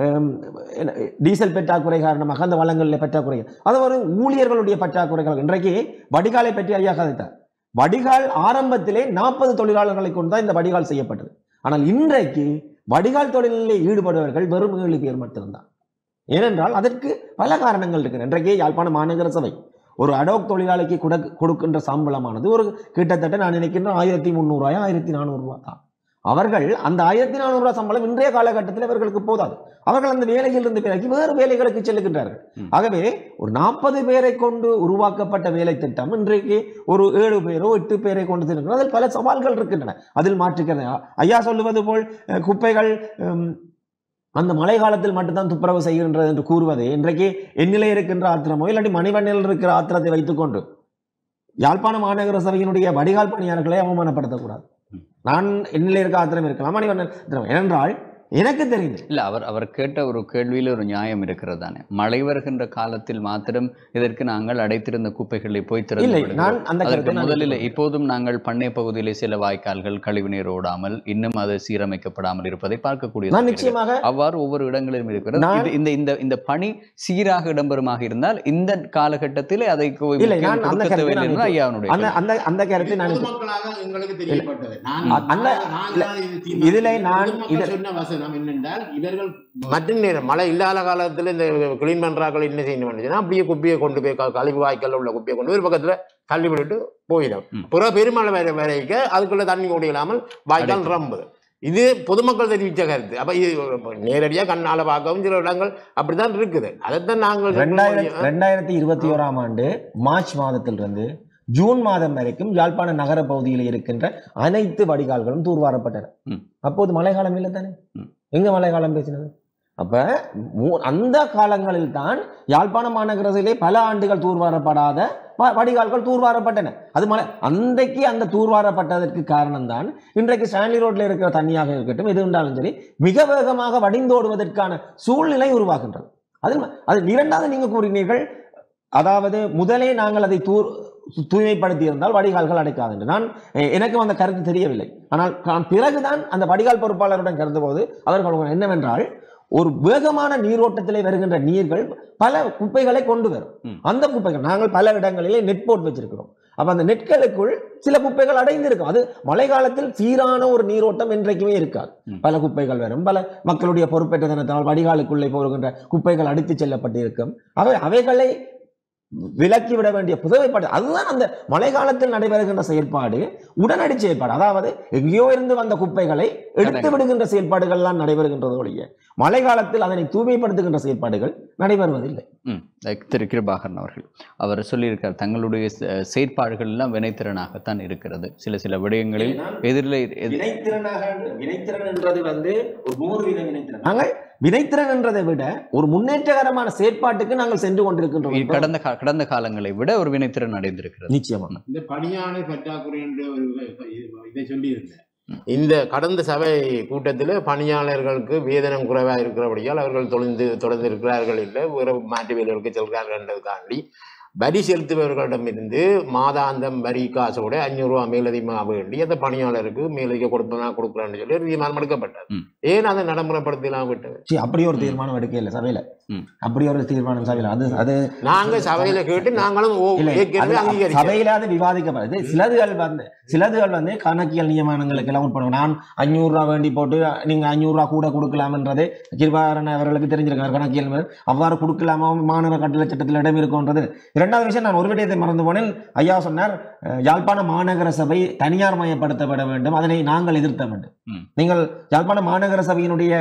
டீசல் பற்றாக்குறை காரணமாக அந்த வளங்களில் பற்றாக்குறை, அது ஒரு ஊழியர்களுடைய பற்றாக்குறைகள். இன்றைக்கு வடிகாலை பற்றி ஐயா கதைத்தார். வடிகால் ஆரம்பத்திலே நாற்பது தொழிலாளர்களை கொண்டுதான் இந்த வடிகால் செய்யப்பட்டது. ஆனால் இன்றைக்கு வடிகால் தொழிலில் ஈடுபடுபவர்கள் வெறும் ஏழு பேர் மட்டும்தான். ஏனென்றால் அதற்கு பல காரணங்கள் இருக்கு. இன்றைக்கு யாழ்ப்பாண மாநகர சபை ஒரு அடோக் தொழிலாளிக்கு கொடுக்கின்ற சம்பளமானது ஒரு கிட்டத்தட்ட நான் நினைக்கின்ற ஆயிரத்தி முந்நூறு ரூபாய் ஆயிரத்தி நானூறு ரூபாய் தான். அவர்கள் அந்த ஆயிரத்தி நானூறு ரூபாய் சம்பளம் இன்றைய காலகட்டத்தில் அவர்களுக்கு போதாது. அவர்கள் அந்த வேலையில் இருந்து பிறகு வேறு வேலைகளுக்கு செல்லுகின்றார்கள். ஆகவே ஒரு நாற்பது பேரை கொண்டு உருவாக்கப்பட்ட வேலை திட்டம் இன்றைக்கு ஒரு ஏழு பேரோ எட்டு பேரை கொண்டு செல்லுங்கள். அதில் பல சவால்கள் இருக்கின்றன. அதில் மாற்றுக்கிறது ஐயா சொல்லுவது போல் குப்பைகள் அந்த மழை காலத்தில் மட்டும்தான் துப்புரவு செய்கின்றது என்று கூறுவது இன்றைக்கு எண்ணிலே இருக்கின்ற ஆத்திரமோ இல்லாட்டி மணிவண்ணில் இருக்கிற ஆத்திரத்தை வைத்துக்கொண்டு யாழ்ப்பாண மாநகர சபையினுடைய வடிகால் பணியாளர்களை அவமானப்படுத்தக்கூடாது. நான் எண்ணிலே இருக்க ஆத்திரம் இருக்கலாம், மணிவண்ணன் ஏனென்றால் எனக்கு தெரியுது இல்ல அவர் அவர் கேட்ட ஒரு கேள்வியில் ஒரு நியாயம் இருக்கிறது தானே. மழை வருகின்ற காலத்தில் மாத்திரம் இதற்கு நாங்கள் அடைத்திருந்த குப்பைகளை போய் திறந்து முதலில் இப்போதும் நாங்கள் பண்ணை பகுதியிலே சில வாய்க்கால்கள் கழிவுநீர் ஓடாமல் இன்னும் அது சீரமைக்கப்படாமல் இருப்பதை பார்க்கக்கூடிய நிச்சயமாக அவ்வாறு ஒவ்வொரு இடங்களிலும் இருக்கிறது. இந்த இந்த இந்த பணி சீராக இடம்பெறுமாக இருந்தால் இந்த காலகட்டத்தில் அதை அந்த கருத்தை நான் இதிலே நான் என்னென்றால் இவர்கள் மற்ற நேரம் மழை இல்லாத காலத்தில் இந்த கிளீன் பண்றாக்கள் என்ன செய்யணும், அப்படியே குப்பையை கொண்டு போய் கழிவு வாய்க்கால் உள்ள குப்பையை கொண்டு ஒரு பக்கத்துல தள்ளி விட்டுட்டு போயிடும். பிற பெருமழை வர வரைக்க அதுக்குள்ள தண்ணி கூட இல்லாமல் வாய்க்கால் ரொம்ப இது பொதுமக்கள் தெரிவித்த கருத்து. அப்ப இது நேரடியாக கண்ணால பார்க்கவும் சில இடங்கள் அப்படித்தான் இருக்குது. அதைத்தான் நாங்கள் ரெண்டாயிரத்தி இருபத்தி ஓராம் ஆண்டு மார்ச் மாதத்திலிருந்து ஜூன் மாதம் வரைக்கும் யாழ்ப்பாண நகர பகுதியில் இருக்கின்ற அனைத்து வடிகால்களும் தூர்வாரப்பட்டன. அப்போது மழைக்காலம் இல்லை தானே, எங்க மழைக்காலம் பேசினது? அப்ப அந்த காலங்களில் தான் யாழ்ப்பாண மாநகரத்திலே பல ஆண்டுகள் தூர்வாரப்படாத வடிகால்கள் தூர்வாரப்பட்டன. அது மழை அன்றைக்கு அந்த தூர்வாரப்பட்டதற்கு காரணம் தான் இன்றைக்கு ஸ்டான்லி ரோட்ல இருக்கிற தண்ணியாக இருக்கட்டும் எது இருந்தாலும் சரி மிக வேகமாக வடிந்தோடுவதற்கான சூழ்நிலை உருவாகின்றது. அது அது இரண்டாவது நீங்க கூறினீர்கள் அதாவது முதலே நாங்கள் அதை தூர் தூய்மைப்படுத்தி இருந்தால் வடிகால்கள் அடைக்காது என்று நான் எனக்கு அந்த கருத்து தெரியவில்லை. ஆனால் நான் பிறகுதான் அந்த வடிகால் பொறுப்பாளருடன் கருந்த போது அவர்கள் என்னவென்றால், ஒரு வேகமான நீரோட்டத்திலே வருகின்ற நீர்கள் பல குப்பைகளை கொண்டு வரும். அந்த குப்பைகள் நாங்கள் பல இடங்களிலே நெட் போட்டு வச்சிருக்கிறோம். அப்ப அந்த நெட்களுக்குள் சில குப்பைகள் அடைந்திருக்கும். அது மழை காலத்தில் சீரான ஒரு நீரோட்டம் என்றைக்குமே இருக்காது. பல குப்பைகள் வரும். பல மக்களுடைய பொறுப்பேற்ற தினத்தால் வடிகாலுக்குள்ளே போகின்ற குப்பைகள் அடித்து செல்லப்பட்டிருக்கும். அவை அவைகளை விலக்கி விட வேண்டிய புதுமைப்பாடு. அதுதான் அந்த மழை காலத்தில் நடைபெறுகின்ற செயல்பாடு, உடனடி செயல்பாடு. அதாவது எங்கேயோ இருந்து வந்த குப்பைகளை எடுத்து விடுகின்ற செயல்பாடுகள் எல்லாம் நடைபெறுகின்றது ஒழிய மழை காலத்தில் அதனை தூய்மைப்படுத்துகின்ற செயல்பாடுகள் நடைபெறுவதில்லை. திரு கிருபாகரன் அவர்கள் அவர் சொல்லியிருக்கார், தங்களுடைய செயற்பாடுகள் எல்லாம் வினைத்திறனாகத்தான் இருக்கிறது. சில சில விடயங்களில் எதிரில் வினைத்திறனாக வினைத்திறன் என்றது வந்து ஒரு நூறு வீத வினைத்திறன். நாங்கள் வினைத்திறன் என்றதை விட ஒரு முன்னேற்றகரமான செயற்பாட்டுக்கு நாங்கள் சென்று கொண்டிருக்கின்றோம். கடந்த கடந்த காலங்களை விட ஒரு வினைத்திறன் அடைந்திருக்கிறது. நிச்சயமாக இந்த பணியாளர் பற்றாக்குறை என்று ஒரு இதை சொல்லி இருந்தேன். இந்த கடந்த சபை கூட்டத்தில் பணியாளர்களுக்கு வேதனம் குறைவாக இருக்கிறபடியால் அவர்கள் தொடர்ந்து தொடர்ந்து இருக்கிறார்கள் இல்லை, வேறு மாற்று வேலைகளுக்கு செல்கிறார்கள் என்றதுக்காண்டி வரி செலுத்துபவர்களிடமிருந்து மாதாந்தம் வரி காசோட அஞ்சூறு ரூபா மேலதிகமாக வேண்டி அந்த பணியாளருக்கு மேலதிக கொடுப்பதா கொடுக்குறான்னு சொல்லி ஒரு தீர்மானம் எடுக்கப்பட்டது. ஏன் அதை நடைமுறைப்படுத்தலாம் விட்டது? அப்படி ஒரு தீர்மானம் எடுக்க இல்லை சபையில. அப்படி ஒரு தீர்மானம் சபையில அது அது நாங்க சபையில கேட்டு நாங்களும் சபையில அது விவாதிக்கப்படுது. சிலதுகள் வந்து சிலதுகள் வந்து கணக்கியல் நியமனங்களுக்கு எல்லாம் உட்படும். நான் அஞ்சூறு ரூபா வேண்டி போட்டு நீங்க அஞ்சூறு ரூபா கூட கொடுக்கலாம் என்றது கிருபாகரன் அவர்களுக்கு தெரிஞ்சிருக்காரு. கணக்கியல் அவ்வாறு கொடுக்கலாமா மாநகர கட்டளை சட்டத்தில் இடம் இருக்கும்ன்றது. இரண்டாவது விஷயம், நான் ஒரு விடயத்தை மறந்து போனேன். ஐயா சொன்னார், யாழ்ப்பாண மாநகர சபை தனியார் மயப்படுத்தப்பட வேண்டும், அதனை நாங்கள் எதிர்த்த வேண்டும். நீங்கள் யாழ்ப்பாண மாநகர சபையினுடைய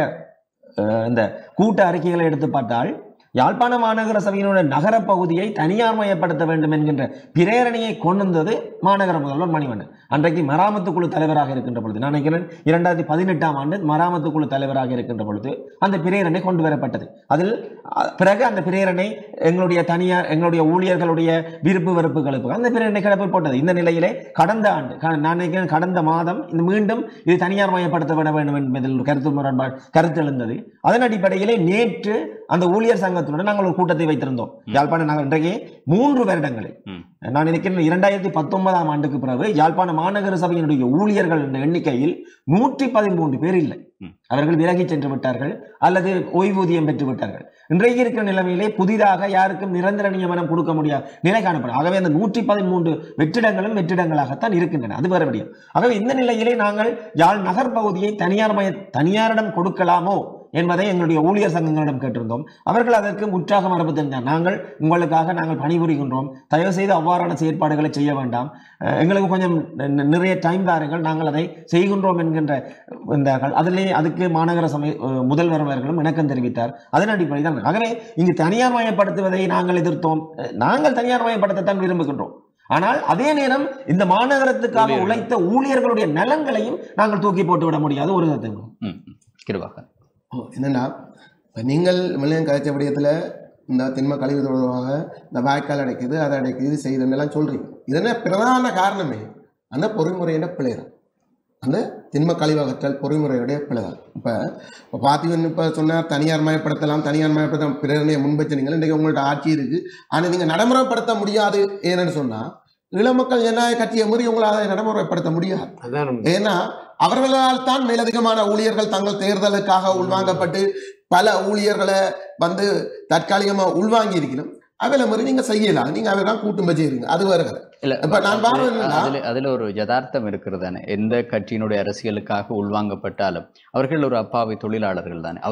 இந்த கூட்ட அறிக்கைகளை எடுத்து பார்த்தால் யாழ்ப்பாண மாநகர சபையினுடைய நகர பகுதியை தனியார் மயப்படுத்த வேண்டும் என்கின்ற பிரேரணையை கொண்டு வந்தது மாநகர முதல்வர் மணிவண்ணன். அன்றைக்கு மராமத்து குழு தலைவராக இருக்கின்ற பொழுது, நான் நினைக்கிறேன் இரண்டாயிரத்தி பதினெட்டாம் ஆண்டு மராமத்து குழு தலைவராக இருக்கின்ற பொழுது அந்த பிரேரணை கொண்டு வரப்பட்டது. அதில் பிறகு அந்த பிரேரணை எங்களுடைய தனியார் எங்களுடைய ஊழியர்களுடைய விருப்பு வெறுப்புகளுக்கு அந்த பிரேரணை கிடப்பில் போட்டது. இந்த நிலையிலே கடந்த ஆண்டு நான் நினைக்கிறேன் கடந்த மாதம் இந்த மீண்டும் இது தனியார் மயப்படுத்தப்பட வேண்டும் என்பதில் கருத்து முரண்பாடு கருத்து எழுந்தது. அதன் அடிப்படையிலே நேற்று அந்த ஊழியர் சங்கத்துடன் நாங்கள் ஒரு கூட்டத்தை வைத்திருந்தோம். யாழ்ப்பாண நகர் இன்றைக்கு மூன்று வருடங்களில் நான் நினைக்கிறேன் இரண்டாயிரத்தி பத்தொன்பதாம் ஆண்டுக்கு பிறகு யாழ்ப்பாண மாநகர சபையினுடைய ஊழியர்கள் என்ற எண்ணிக்கையில் நூற்றி பதிமூன்று பேர் இல்லை. அவர்கள் விலகி சென்று விட்டார்கள் அல்லது ஓய்வூதியம் பெற்று விட்டார்கள். இன்றைக்கு இருக்கிற நிலைமையிலே புதிதாக யாருக்கும் நிரந்தர நியமனம் கொடுக்க முடியாது நிலை காணப்படும். ஆகவே அந்த நூற்றி பதிமூன்று வெற்றிடங்களும் வெற்றிடங்களாகத்தான் இருக்கின்றன. அது வேற விடயம். ஆகவே இந்த நிலையிலே நாங்கள் யாழ் நகர் பகுதியை தனியார் மய தனியாரிடம் கொடுக்கலாமோ என்பதை எங்களுடைய ஊழியர் சங்கங்களிடம் கேட்டிருந்தோம். அவர்கள் அதற்கு முற்றாக மரபு தெரிந்தார். நாங்கள் உங்களுக்காக நாங்கள் பணிபுரிகின்றோம், தயவு செய்து அவ்வாறான செயற்பாடுகளை செய்ய வேண்டாம், எங்களுக்கு கொஞ்சம் நிறைய டைம் தாருங்கள், நாங்கள் அதை செய்கின்றோம் என்கின்ற இருந்தார்கள். அதிலே அதுக்கு மாநகர சபை முதல்வர் அவர்களும் இணக்கம் தெரிவித்தார். அதன் அடிப்படையில் தான். ஆகவே இங்கு தனியார் மயப்படுத்துவதை நாங்கள் எதிர்த்தோம். நாங்கள் தனியார் மயப்படுத்தத்தான் விரும்புகின்றோம். ஆனால் அதே நேரம் இந்த மாநகரத்துக்காக உழைத்த ஊழியர்களுடைய நலன்களையும் நாங்கள் தூக்கி போட்டு விட முடியாது. ஒரு கிருபாகரன் என்னன்னா, இப்போ நீங்கள் மில்லியன் கழிச்ச விடயத்தில் இந்த திண்ம கழிவு தொடர்பாக இந்த வாய்க்கால் அடைக்குது அதை அடைக்குது செய்யுதுன்னெல்லாம் சொல்கிறீங்க. இதென்ன பிரதான காரணமே அந்த பொறிமுறையோட பிழைதான், அந்த திண்ம கழிவகற்றல் பொறிமுறையுடைய பிழைதான். இப்போ இப்போ பார்த்தீங்கன்னு இப்போ சொன்னால் தனியார் மயப்படுத்தலாம் தனியார் மயப்படுத்தலாம் பிரேரணையை முன்வச்சுனீங்க. இன்றைக்கு உங்கள்ட்ட ஆட்சி இருக்குது, ஆனால் நீங்கள் நடைமுறைப்படுத்த முடியாது. ஏன்னு சொன்னால் இளமக்கள் ஜனநாயக கட்சியை மீறி உங்களால் அதை நடைமுறைப்படுத்த முடியாது. ஏன்னா அவர்களால் தான் மேலதிகமான ஊழியர்கள் தங்கள் தேர்தலுக்காக உள்வாங்கப்பட்டு பல ஊழியர்களை வந்து தற்காலிகமா உள்வாங்கி இருக்கணும். அவையில மாதிரி நீங்க செய்யலாம், நீங்க அவைதான் கூட்டும் வச்சுருங்க. அது வருகிற இல்ல இப்ப நான் அதுல அதுல ஒரு யதார்த்தம் இருக்கிறது தானே. எந்த கட்சியினுடைய அரசியலுக்காக உள்வாங்கப்பட்டாலும் அவர்கள் ஒரு அப்பாவி தொழிலாளர்கள் தானே.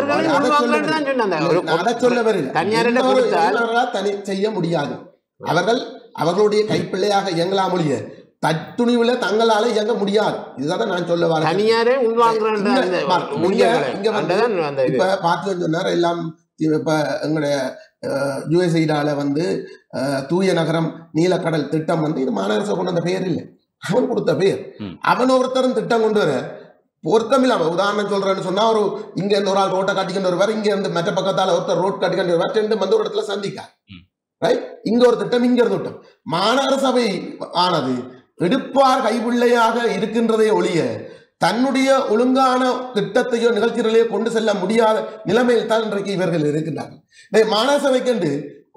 தனி செய்ய முடியாது. அவர்கள் அவர்களுடைய கைப்பிள்ளையாக இயங்கலாம் மொழிய தட்டுணிவுல தங்களால இயங்க முடியாது. இதுதான் நான் சொல்ல வரேன். தனியாரே இப்ப பார்த்து சொன்னார் எல்லாம். இப்ப எங்களுடைய யுஎஸ்ஐடால வந்து தூய நகரம் நீலக்கடல் திட்டம் வந்து இது மாநகர சபை கொண்டு வந்த பெயர் இல்லை, அவன் கொடுத்த பெயர். அவன் ஒருத்தரும் திட்டம் கொண்டு வர பொருத்தம் இல்லாம உதாரணம் சொல்றேன்னு சொன்னா, ஒரு இங்க இருந்து ஒரு ஆள் ரோட்டை காட்டிக்கிட்டு வருவார், இங்க இருந்து மற்ற பக்கத்தால ஒருத்தர் ரோட் காட்டிக்கிட்டு வருவார், ரெண்டு வந்து ஒரு இடத்துல சந்திக்கா. ரைட், இங்க ஒரு திட்டம் இங்க ஒரு திட்டம். மாநகர சபை ஆனது எடுப்பார் கைப்பிள்ளையாக இருக்கின்றதை ஒழிய தன்னுடைய ஒழுங்கான திட்டத்தையோ நிகழ்ச்சிகளையோ கொண்டு செல்ல முடியாத நிலைமையில் தான் இன்றைக்கு இவர்கள் இருக்கின்றார்கள். மாநகர சபைக்கு ஒரு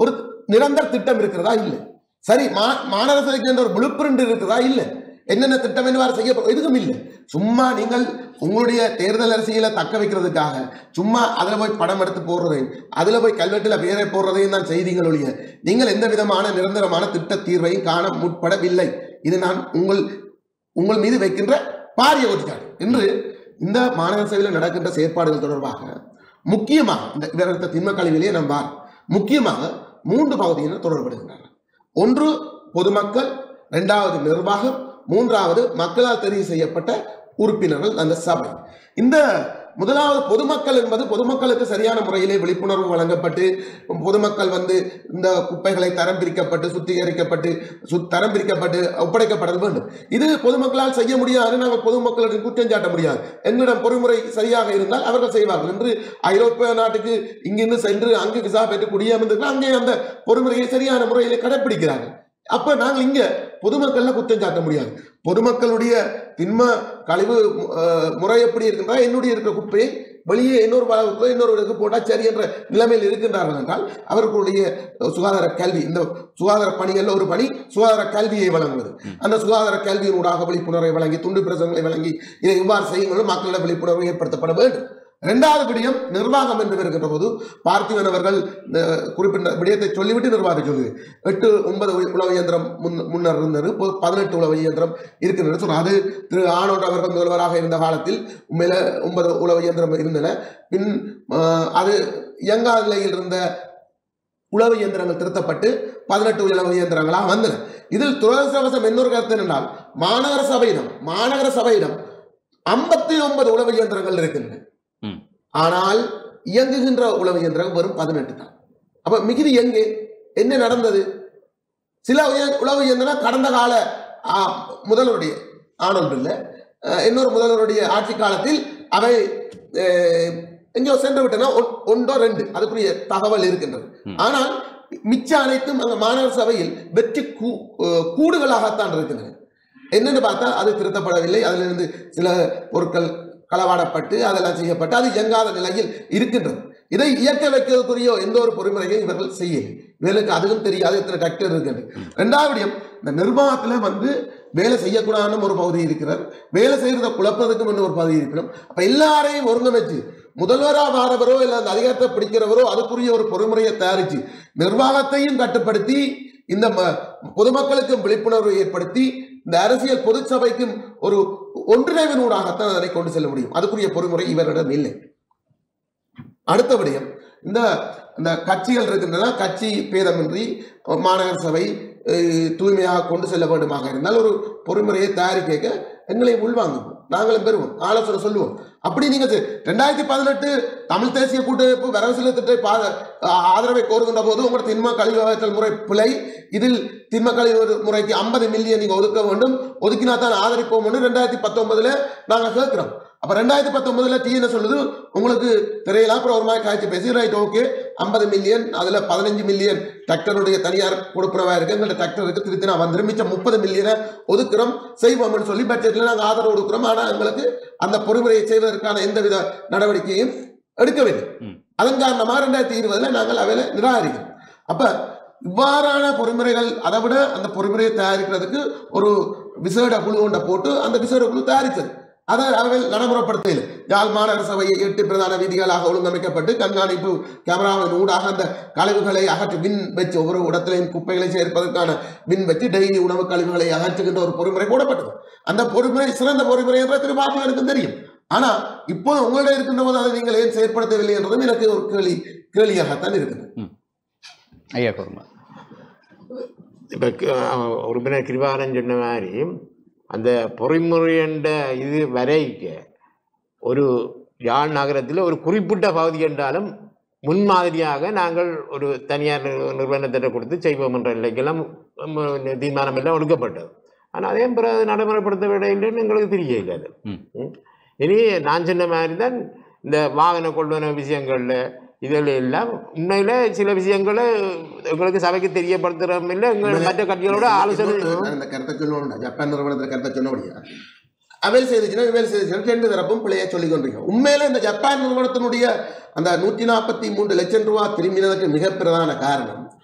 நிரந்தர திட்டம் இருக்கிறதா இல்லை. சரி, மா மாநகர சபைக்கு என்ற ஒரு ப்ளூ பிரிண்ட் இருக்கிறதா இல்லை. என்னென்ன திட்டம் என்ன செய்ய எதுவும் இல்லை. சும்மா நீங்கள் உங்களுடைய தேர்தல் அரசியலை தக்க வைக்கிறதுக்காக சும்மா அதில் போய் படம் எடுத்து போடுறதையும் அதில் போய் கல்வெட்டில் பேரை போடுறதையும் தான் செய்திகள் ஒழிய நீங்கள் எந்த விதமான நிரந்தரமான திட்ட தீர்வையும் காண முற்படவில்லை. இது நான் உங்கள் உங்கள் மீது வைக்கின்ற பாரிய குற்றச்சாட்டு என்று இந்த மாநகர சபையில் நடக்கின்ற செயற்பாடுகள் தொடர்பாக முக்கியமாக இந்த இவரது திண்ம கழிவிலேயே நம்ம முக்கியமாக மூன்று பகுதியினர் தொடர்படுகின்றனர். ஒன்று பொதுமக்கள், இரண்டாவது நிர்வாகம், மூன்றாவது மக்களால் தெரிவு செய்யப்பட்ட உறுப்பினர்கள் அந்த சபை. இந்த முதலாவது பொதுமக்கள் என்பது பொதுமக்களுக்கு சரியான முறையிலே விழிப்புணர்வு வழங்கப்பட்டு பொதுமக்கள் வந்து இந்த குப்பைகளை தரம் பிரிக்கப்பட்டு சுத்திகரிக்கப்பட்டு தரம் பிரிக்கப்பட்டு ஒப்படைக்கப்பட வேண்டும். இது பொதுமக்களால் செய்ய முடியாது. நாங்கள் பொதுமக்களிடம் குற்றம் சாட்ட முடியாது. எங்களிடம் பொறிமுறை சரியாக இருந்தால் அவர்கள் செய்வார்கள் என்று ஐரோப்பிய நாட்டுக்கு இங்கிருந்து சென்று அங்கு விசா பெற்று குடியமர்ந்து அங்கே அந்த பொறிமுறையை சரியான முறையிலே கடைப்பிடிக்கிறார்கள். அப்ப நாங்கள் இங்க பொதுமக்கள்ல குற்றம் சாட்ட முடியாது. பொதுமக்களுடைய திண்ம கழிவு முறை எப்படி இருக்கின்றா, என்னுடைய இருக்கிற குப்பையை வெளியே இன்னொரு பாகத்துக்கு இன்னொரு இடத்துக்கு போட்டால் சரி என்ற நிலைமையில் இருக்கின்றார்கள் என்றால் அவர்களுடைய சுகாதார கல்வி, இந்த சுகாதார பணிகளில் ஒரு பணி சுகாதார கல்வியை வழங்குவது. அந்த சுகாதார கல்வியின் ஊடாக விழிப்புணர்வை வழங்கி துண்டு பிரசங்களை வழங்கி இதை இவ்வாறு செய்யும்போது மக்களிடம் விழிப்புணர்வு ஏற்படுத்தப்பட வேண்டும். இரண்டாவது விடயம் நிர்வாகம் என்று வருகின்ற போது பார்த்திபன் அவர்கள் குறிப்பிட்ட விடயத்தை சொல்லிவிட்டு நிர்வாகம் சொல்லுது. எட்டு ஒன்பது உளவு இயந்திரம் முன் முன்னர் இருந்தது, பதினெட்டு உளவு இயந்திரம் இருக்கின்றது சொன்னார். அது திரு ஆனோட் அவர்கள் முதல்வராக இருந்த காலத்தில் உண்மையில ஒன்பது உளவு இயந்திரம் இருந்தன. பின் அது இயங்காத நிலையில் இருந்த உளவு இயந்திரங்கள் திருத்தப்பட்டு பதினெட்டு உளவு இயந்திரங்களாக வந்தன. இதில் துரதிர்ஷ்டவசம் இன்னொரு கருத்து என்னென்றால் மாநகர சபையிடம் மாநகர சபையிடம் ஐம்பத்தி ஒன்பது உளவு இயந்திரங்கள் இருக்கின்றன. ஆனால் இயங்குகின்ற உளவு இயந்திரம் வெறும் பதினெட்டு தான். அப்ப மிகுதி எங்கே என்ன நடந்தது? சில உளவு இயந்திரம் கடந்த கால முதல்வருடைய ஆனல்ட் இல்லை இன்னொரு முதல்வருடைய ஆட்சி காலத்தில் அவை எங்கேயோ சென்று விட்டன, ஒன்றோ ரெண்டு அதுக்குரிய தகவல் இருக்கின்றது. ஆனால் மிச்ச அனைத்தும் அங்க மாநகர சபையில் வெற்றி கூடுகளாகத்தான் இருக்கின்றன. என்னன்னு பார்த்தா அது திருத்தப்படவில்லை. அதிலிருந்து சில பொருட்கள் களவாடப்பட்டு அதெல்லாம் செய்யப்பட்டு அது இயங்காத நிலையில் இருக்கின்றது. இதை இயக்க வைக்கிறதுக்குரிய எந்த ஒரு பொறிமுறையும் இவர்கள் செய்யலை. இவர்களுக்கு அதுவும் தெரியாது எத்தனை டிராக்டர் இருக்கின்றது. இரண்டாவது இந்த நிர்வாகத்துல வந்து வேலை செய்யக்கூடாதுன்னு ஒரு பகுதி இருக்கிறார், வேலை செய்யறதை குழப்பதுக்கும் என்று ஒரு பகுதி இருக்கிறோம். அப்ப எல்லாரையும் ஒருங்கிணைச்சு முதல்வரா வாரவரோ இல்லை அந்த அதிகாரத்தை பிடிக்கிறவரோ அதுக்குரிய ஒரு பொறிமுறையை தயாரிச்சு நிர்வாகத்தையும் கட்டுப்படுத்தி இந்த பொதுமக்களுக்கும் விழிப்புணர்வை ஏற்படுத்தி இந்த அரசியல் பொது சபைக்கும் ஒரு ஒன்றிணைவினூடாகத்தான் அதனை கொண்டு செல்ல முடியும். அதுக்குரிய பொறிமுறை இவரிடம் இல்லை. அடுத்தபடியும் இந்த இந்த கட்சிகள் இருக்கின்றன, கட்சி பேதமின்றி மாநகர சபை தூய்மையாக கொண்டு செல்ல வேண்டுமாக இருந்தால் ஒரு பொறிமுறையை தயாரிக்க எங்களை உள்வாங்குவோம், நாங்களும் பெறுவோம், ஆலோசனை சொல்லுவோம். அப்படி நீங்க ரெண்டாயிரத்தி பதினெட்டு தமிழ் தேசிய கூட்டமைப்பு வரவு செலவு திட்ட ஆதரவை கோருகின்ற போது உங்களோட திண்ம கழிவு முறை பிழை, இதில் திண்ம கழிவு முறைக்கு ஐம்பது மில்லியன் நீங்க ஒதுக்க வேண்டும், ஒதுக்கினா தான் ஆதரிப்போம் ரெண்டாயிரத்தி பத்தொன்பதுல நாங்க கேட்கிறோம். அப்ப ரெண்டாயிரத்தி பத்தொன்பதுல டி என்ன சொல்லுது, உங்களுக்கு தெரியலாம் அப்புறம் ஒரு மாதிரி காய்ச்சி பேசி ரைட் ஓகே ஐம்பது மில்லியன் அதுல பதினஞ்சு மில்லியன் டிராக்டருடைய தனியார் கொடுப்புறவா இருக்கு, எங்கள்ட்ட டிராக்டருக்கு திருத்தி நான் வந்துடும், மிச்சம் முப்பது மில்லியனை ஒதுக்குறோம் செய்வோம்னு சொல்லி பட்ஜெட்ல நாங்கள் ஆதரவு கொடுக்குறோம். ஆனா எங்களுக்கு அந்த பொறிமுறையை செய்வதற்கான எந்தவித நடவடிக்கையும் எடுக்கவில்லை. அதன் காரணமாக ரெண்டாயிரத்தி இருபதுல நாங்கள் அவையில நிராகரிக்கிறோம். அப்ப இவ்வாறான பொறிமுறைகள், அதை விட அந்த பொறிமுறையை தயாரிக்கிறதுக்கு ஒரு விசேட குழு ஒன்றை போட்டு அந்த விசேட குழு தயாரித்தது அதை அவர்கள் நடைமுறைப்படுத்தல. யாழ் மாநகர சபையை எட்டு பிரதான வீதிகளாக ஒழுங்கமைக்கப்பட்டு கண்காணிப்பு கேமராவின் ஊடாக அந்த கழிவுகளை அகற்றி வின் வச்சு ஒவ்வொரு இடத்திலையும் குப்பைகளை சேர்ப்பதற்கான வின் வச்சு டெய்லி உணவு கழிவுகளை அகற்றுகின்ற ஒரு பொறிமுறை போடப்பட்டது. அந்த பொறிமுறை சிறந்த பொறிமுறை என்ற திரு பாட்டிகளுக்கும் தெரியும். ஆனா இப்போது உங்களிடம் இருக்கின்ற போது அதை நீங்கள் ஏன் செயற்படுத்தவில்லை என்றதும் எனக்கு ஒரு கேள்வி கேள்வியாகத்தான் இருக்குது. ஐயா குருமா, இப்போ உறுப்பினர் கிருபாகரன் சொன்ன மாதிரி அந்த பொறிமுறை என்ற இது வரைக்க ஒரு யாழ் நகரத்தில் ஒரு குறிப்பிட்ட பகுதி என்றாலும் முன்மாதிரியாக நாங்கள் ஒரு தனியார் நிறுவனத்திட்ட கொடுத்து செய்வோம் என்ற நிலைக்கெல்லாம் தீர்மானம் எல்லாம் ஒடுக்கப்பட்டது. ஆனால் அதே பிறகு நடைமுறைப்படுத்த விட இல்லைன்னு எங்களுக்கு தெரியல. அது இனி நான் சொன்ன மாதிரி தான் இந்த வாகன கொள்வன விஷயங்கள்ல இதில் எல்லாம் உண்மையில சில விஷயங்களை எங்களுக்கு சபைக்கு தெரியப்படுத்துறோம் இல்லை, எங்கள் மற்ற கட்சிகளோட ஆலோசனை இந்த கருத்தை சொல்லணும். ஜப்பான் நிறுவனத்தில் கருத்தை சொன்ன முடியாது அவையில் செய்துச்சுன்னா இவையில் செய்துச்சுன்னா ரெண்டு தரப்பும் பிள்ளையை சொல்லிக் கொண்டிருக்கோம். உண்மையில இந்த ஜப்பான் நிறுவனத்தினுடைய அந்த நூற்றி நாற்பத்தி மூன்று லட்சம் ரூபாய் திரும்பினதுக்கு மிக பிரதான காரணம்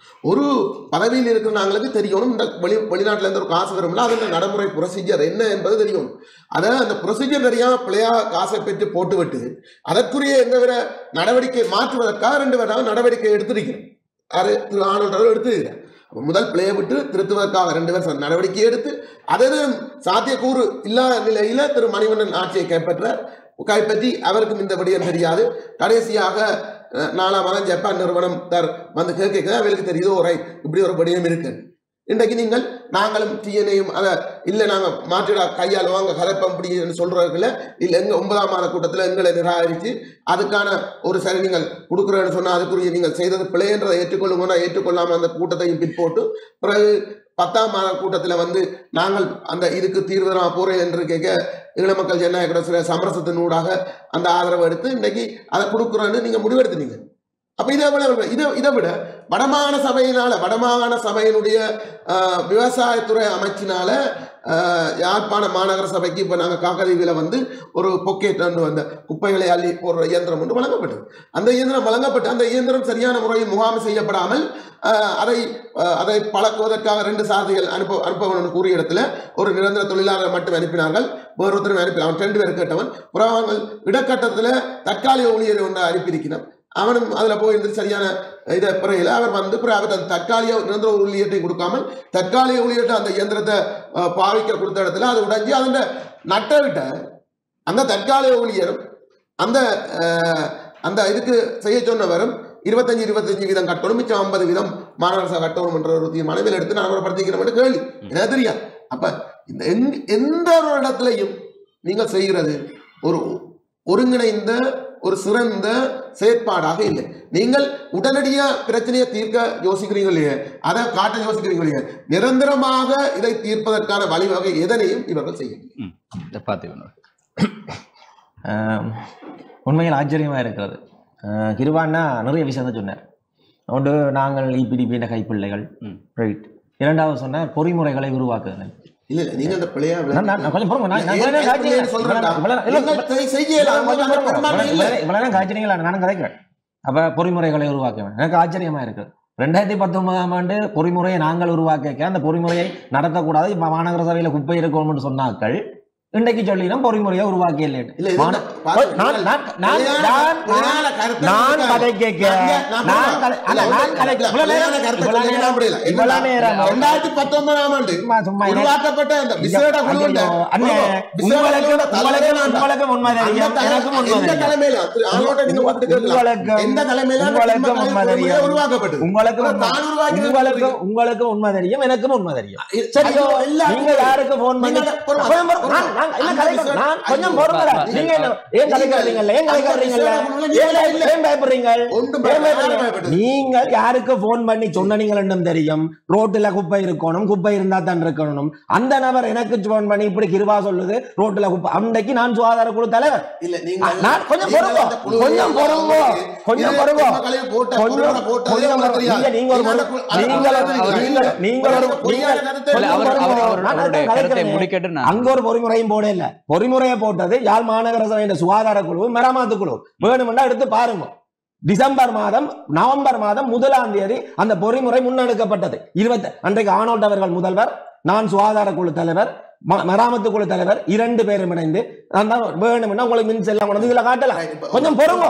ஒரு பதவியில் இருக்கிற நாங்களுக்கு தெரியணும் இந்த வெளி வெளிநாட்டில இருந்து ஒரு காசு வரும்ல அது நடைமுறை ப்ரொசீஜர் என்ன என்பது தெரியும். அதை அந்த ப்ரொசீஜர் தெரியாம பிள்ளையா காசை பெற்று போட்டுவிட்டு அதற்குரிய எந்த வித நடவடிக்கை மாற்றுவதற்காக ரெண்டு பேராக நடவடிக்கை எடுத்திருக்கிறேன். அது திரு ஆனல்ட் எடுத்துக்கிறேன். முதல் பிள்ளையை விட்டு திருத்துவதற்காக ரெண்டு பேர் நடவடிக்கை எடுத்து அதது சாத்தியக்கூறு இல்லாத நிலையில திரு மணிவண்ணன் ஆட்சியை கைப்பற்ற கைப்பற்றி அவருக்கும் இந்த விடயம் தெரியாது. கடைசியாக நாலாம் மாதம் ஜப்பான் நிறுவனம் தர் வந்து கேட்க அவர்களுக்கு தெரியுது ஒரு இப்படி ஒரு விடயம் இருக்கு. இன்றைக்கு நீங்கள் நாங்களும் டிஎன்ஏயும் அதை இல்லை நாங்கள் மாற்றிட கையால் வாங்க கலைப்பம் அப்படின்னு சொல்றதுல இல்லை எங்க ஒன்பதாம் மாத கூட்டத்தில் எங்களை நிராகரித்து அதுக்கான ஒரு சரி நீங்கள் கொடுக்குறேன்னு சொன்னால் அதுக்குரிய நீங்கள் செய்தது பிழைன்றதை ஏற்றுக்கொள்ளுங்கன்னா ஏற்றுக்கொள்ளாமல் அந்த கூட்டத்தையும் பிற்போட்டு பிறகு பத்தாம் மாத கூட்டத்தில் வந்து நாங்கள் அந்த இதுக்கு தீர்வு தர போறேன் என்று கேட்க ஈழ மக்கள் ஜனநாயக சில சமரசத்தின் ஊடாக அந்த ஆதரவு எடுத்து இன்னைக்கு அதை கொடுக்குறோன்னு நீங்க முடிவெடுத்துனீங்க. அப்ப இதை விட இதை இதை விட வடமாகாண சபையினால வடமாகாண சபையினுடைய விவசாயத்துறை அமைச்சினால யாழ்ப்பாண மாநகர சபைக்கு இப்ப நாங்க காக்கதீவில வந்து ஒரு பொக்கெட் அந்த குப்பைகளை அள்ளி போடுற இயந்திரம் ஒன்று வழங்கப்பட்டது. அந்த இயந்திரம் வழங்கப்பட்டு அந்த இயந்திரம் சரியான முறையில் முகாம் செய்யப்படாமல் அதை அதை பழக்குவதற்காக ரெண்டு சாரதிகள் அனுப்ப அனுப்பவன் கூறிய இடத்துல ஒரு நிரந்தர தொழிலாளர் மட்டும் அனுப்பினார்கள். வேறொருத்தரும் அனுப்பி அவன் ரெண்டு பேர் கேட்டவன் புறாவங்கள் இடக்கட்டத்தில் தற்காலிக ஊழியர் ஒன்று அனுப்பியிருக்கிறான். அவனும் அதுல போயிருந்து சரியான இதை பிறையில அவர் வந்து அவர் அந்த தற்காலிக நிரந்தர ஊழியத்தை கொடுக்காமல் தற்காலிக ஊழியத்தை அந்த இயந்திரத்தை பாவிக்க கொடுத்த இடத்துல அது உடைஞ்சி அந்த நட்ட விட்ட அந்த தற்காலிக ஊழியரும் அந்த அந்த இதுக்கு செய்ய சொன்னவரும் இருபத்தஞ்சு இருபத்தஞ்சு வீதம் கட்டணும் மிச்சம் ஐம்பது வீதம் மாநகர கட்டணும் என்ற ஒரு தீர்மானத்தில் எடுத்து நடைமுறைப்படுத்திக்கிறோம் கேள்வி எனக்கு தெரியாது. அப்ப இந்த எந்த ஒரு இடத்துலையும் நீங்கள் செய்கிறது ஒரு ஒருங்கிணைந்த ஒரு சிறந்த செயற்பாடாக இல்லை. நீங்கள் உடனடியா பிரச்சனையை தீர்க்க யோசிக்கிறீங்க இல்லையே அதை காட்ட யோசிக்கிறீங்க இல்லையே நிரந்தரமாக இதை தீர்ப்பதற்கான வழிவகை எதனையும் இவர்கள் செய்ய உண்மையில் ஆச்சரியமா இருக்கிறது. கிருவான்னா நிறைய விஷயம் தான் சொன்னார். ஒன்று நாங்கள் இபிடிபின கைப்பிள்ளைகள் ரைட். இரண்டாவது சொன்ன பொறிமுறைகளை உருவாக்குதல். இல்ல நீங்க அந்த பிள்ளையா நானும் கதைக்கிறேன். அப்ப பொறிமுறைகளை உருவாக்க வேண்டும். எனக்கு ஆச்சரியமா இருக்கு. ரெண்டாயிரத்தி பத்தொன்பதாம் ஆண்டு பொறிமுறையை நாங்கள் உருவாக்க அந்த பொறிமுறையை நடத்தக்கூடாது மாநகர சபையில குப்பை இருக்கணும்னு சொன்னாக்கள் இன்றைக்கு சொல்லிடும் பொறிமுறையை உருவாக்கி இல்லை. ரெண்டாயிரத்தி பத்தொன்பதாம் ஆண்டு உருவாக்கப்பட்ட உங்களுக்கு உண்மை தெரியும் எனக்கும் உண்மை தெரியும். சரியோ நீங்க யாருக்கு போன் பண்ணி கொஞ்சம் நீங்கள் யாருக்கு போன் பண்ணி சொன்னீங்களும் தெரியும் ரோட்டுல குப்பை இருக்கணும் குப்பை இருந்தா தான் இருக்கணும். அந்த நபர் எனக்கு போன் பண்ணி இப்படி கிருபா சொல்லுது ரோட்டுல குப்பை அன்றைக்கு நான் சுகாதார குழு தலைவர் இல்ல நீங்க கொஞ்சம் பொறுங்கோ கொஞ்சம் பொறுங்கோ கொஞ்சம் பொறுங்கோ அங்க ஒரு பொறிமுறையும் போட இல்ல. பொறிமுறையை போட்டது யாழ் மாநகர சபை சுகாதார குழு மராமத்து குழு வேணுமெண்டா எடுத்து பாருங்க. டிசம்பர் மாதம் நவம்பர் மாதம் முதலாம் தேதி அந்த பொறிமுறை முன்னெடுக்கப்பட்டது. இருபத்தி அன்றைக்கு ஆனோல்ட் அவர்கள் முதல்வர், நான் சுகாதார குழு தலைவர், மராமத்து குழு தலைவர் இரண்டு பேரும் இணைந்து வேணும்னா உங்களுக்கு மின் செல்லாம் கொண்டு இதுல காட்டலாம். கொஞ்சம் பொறுங்க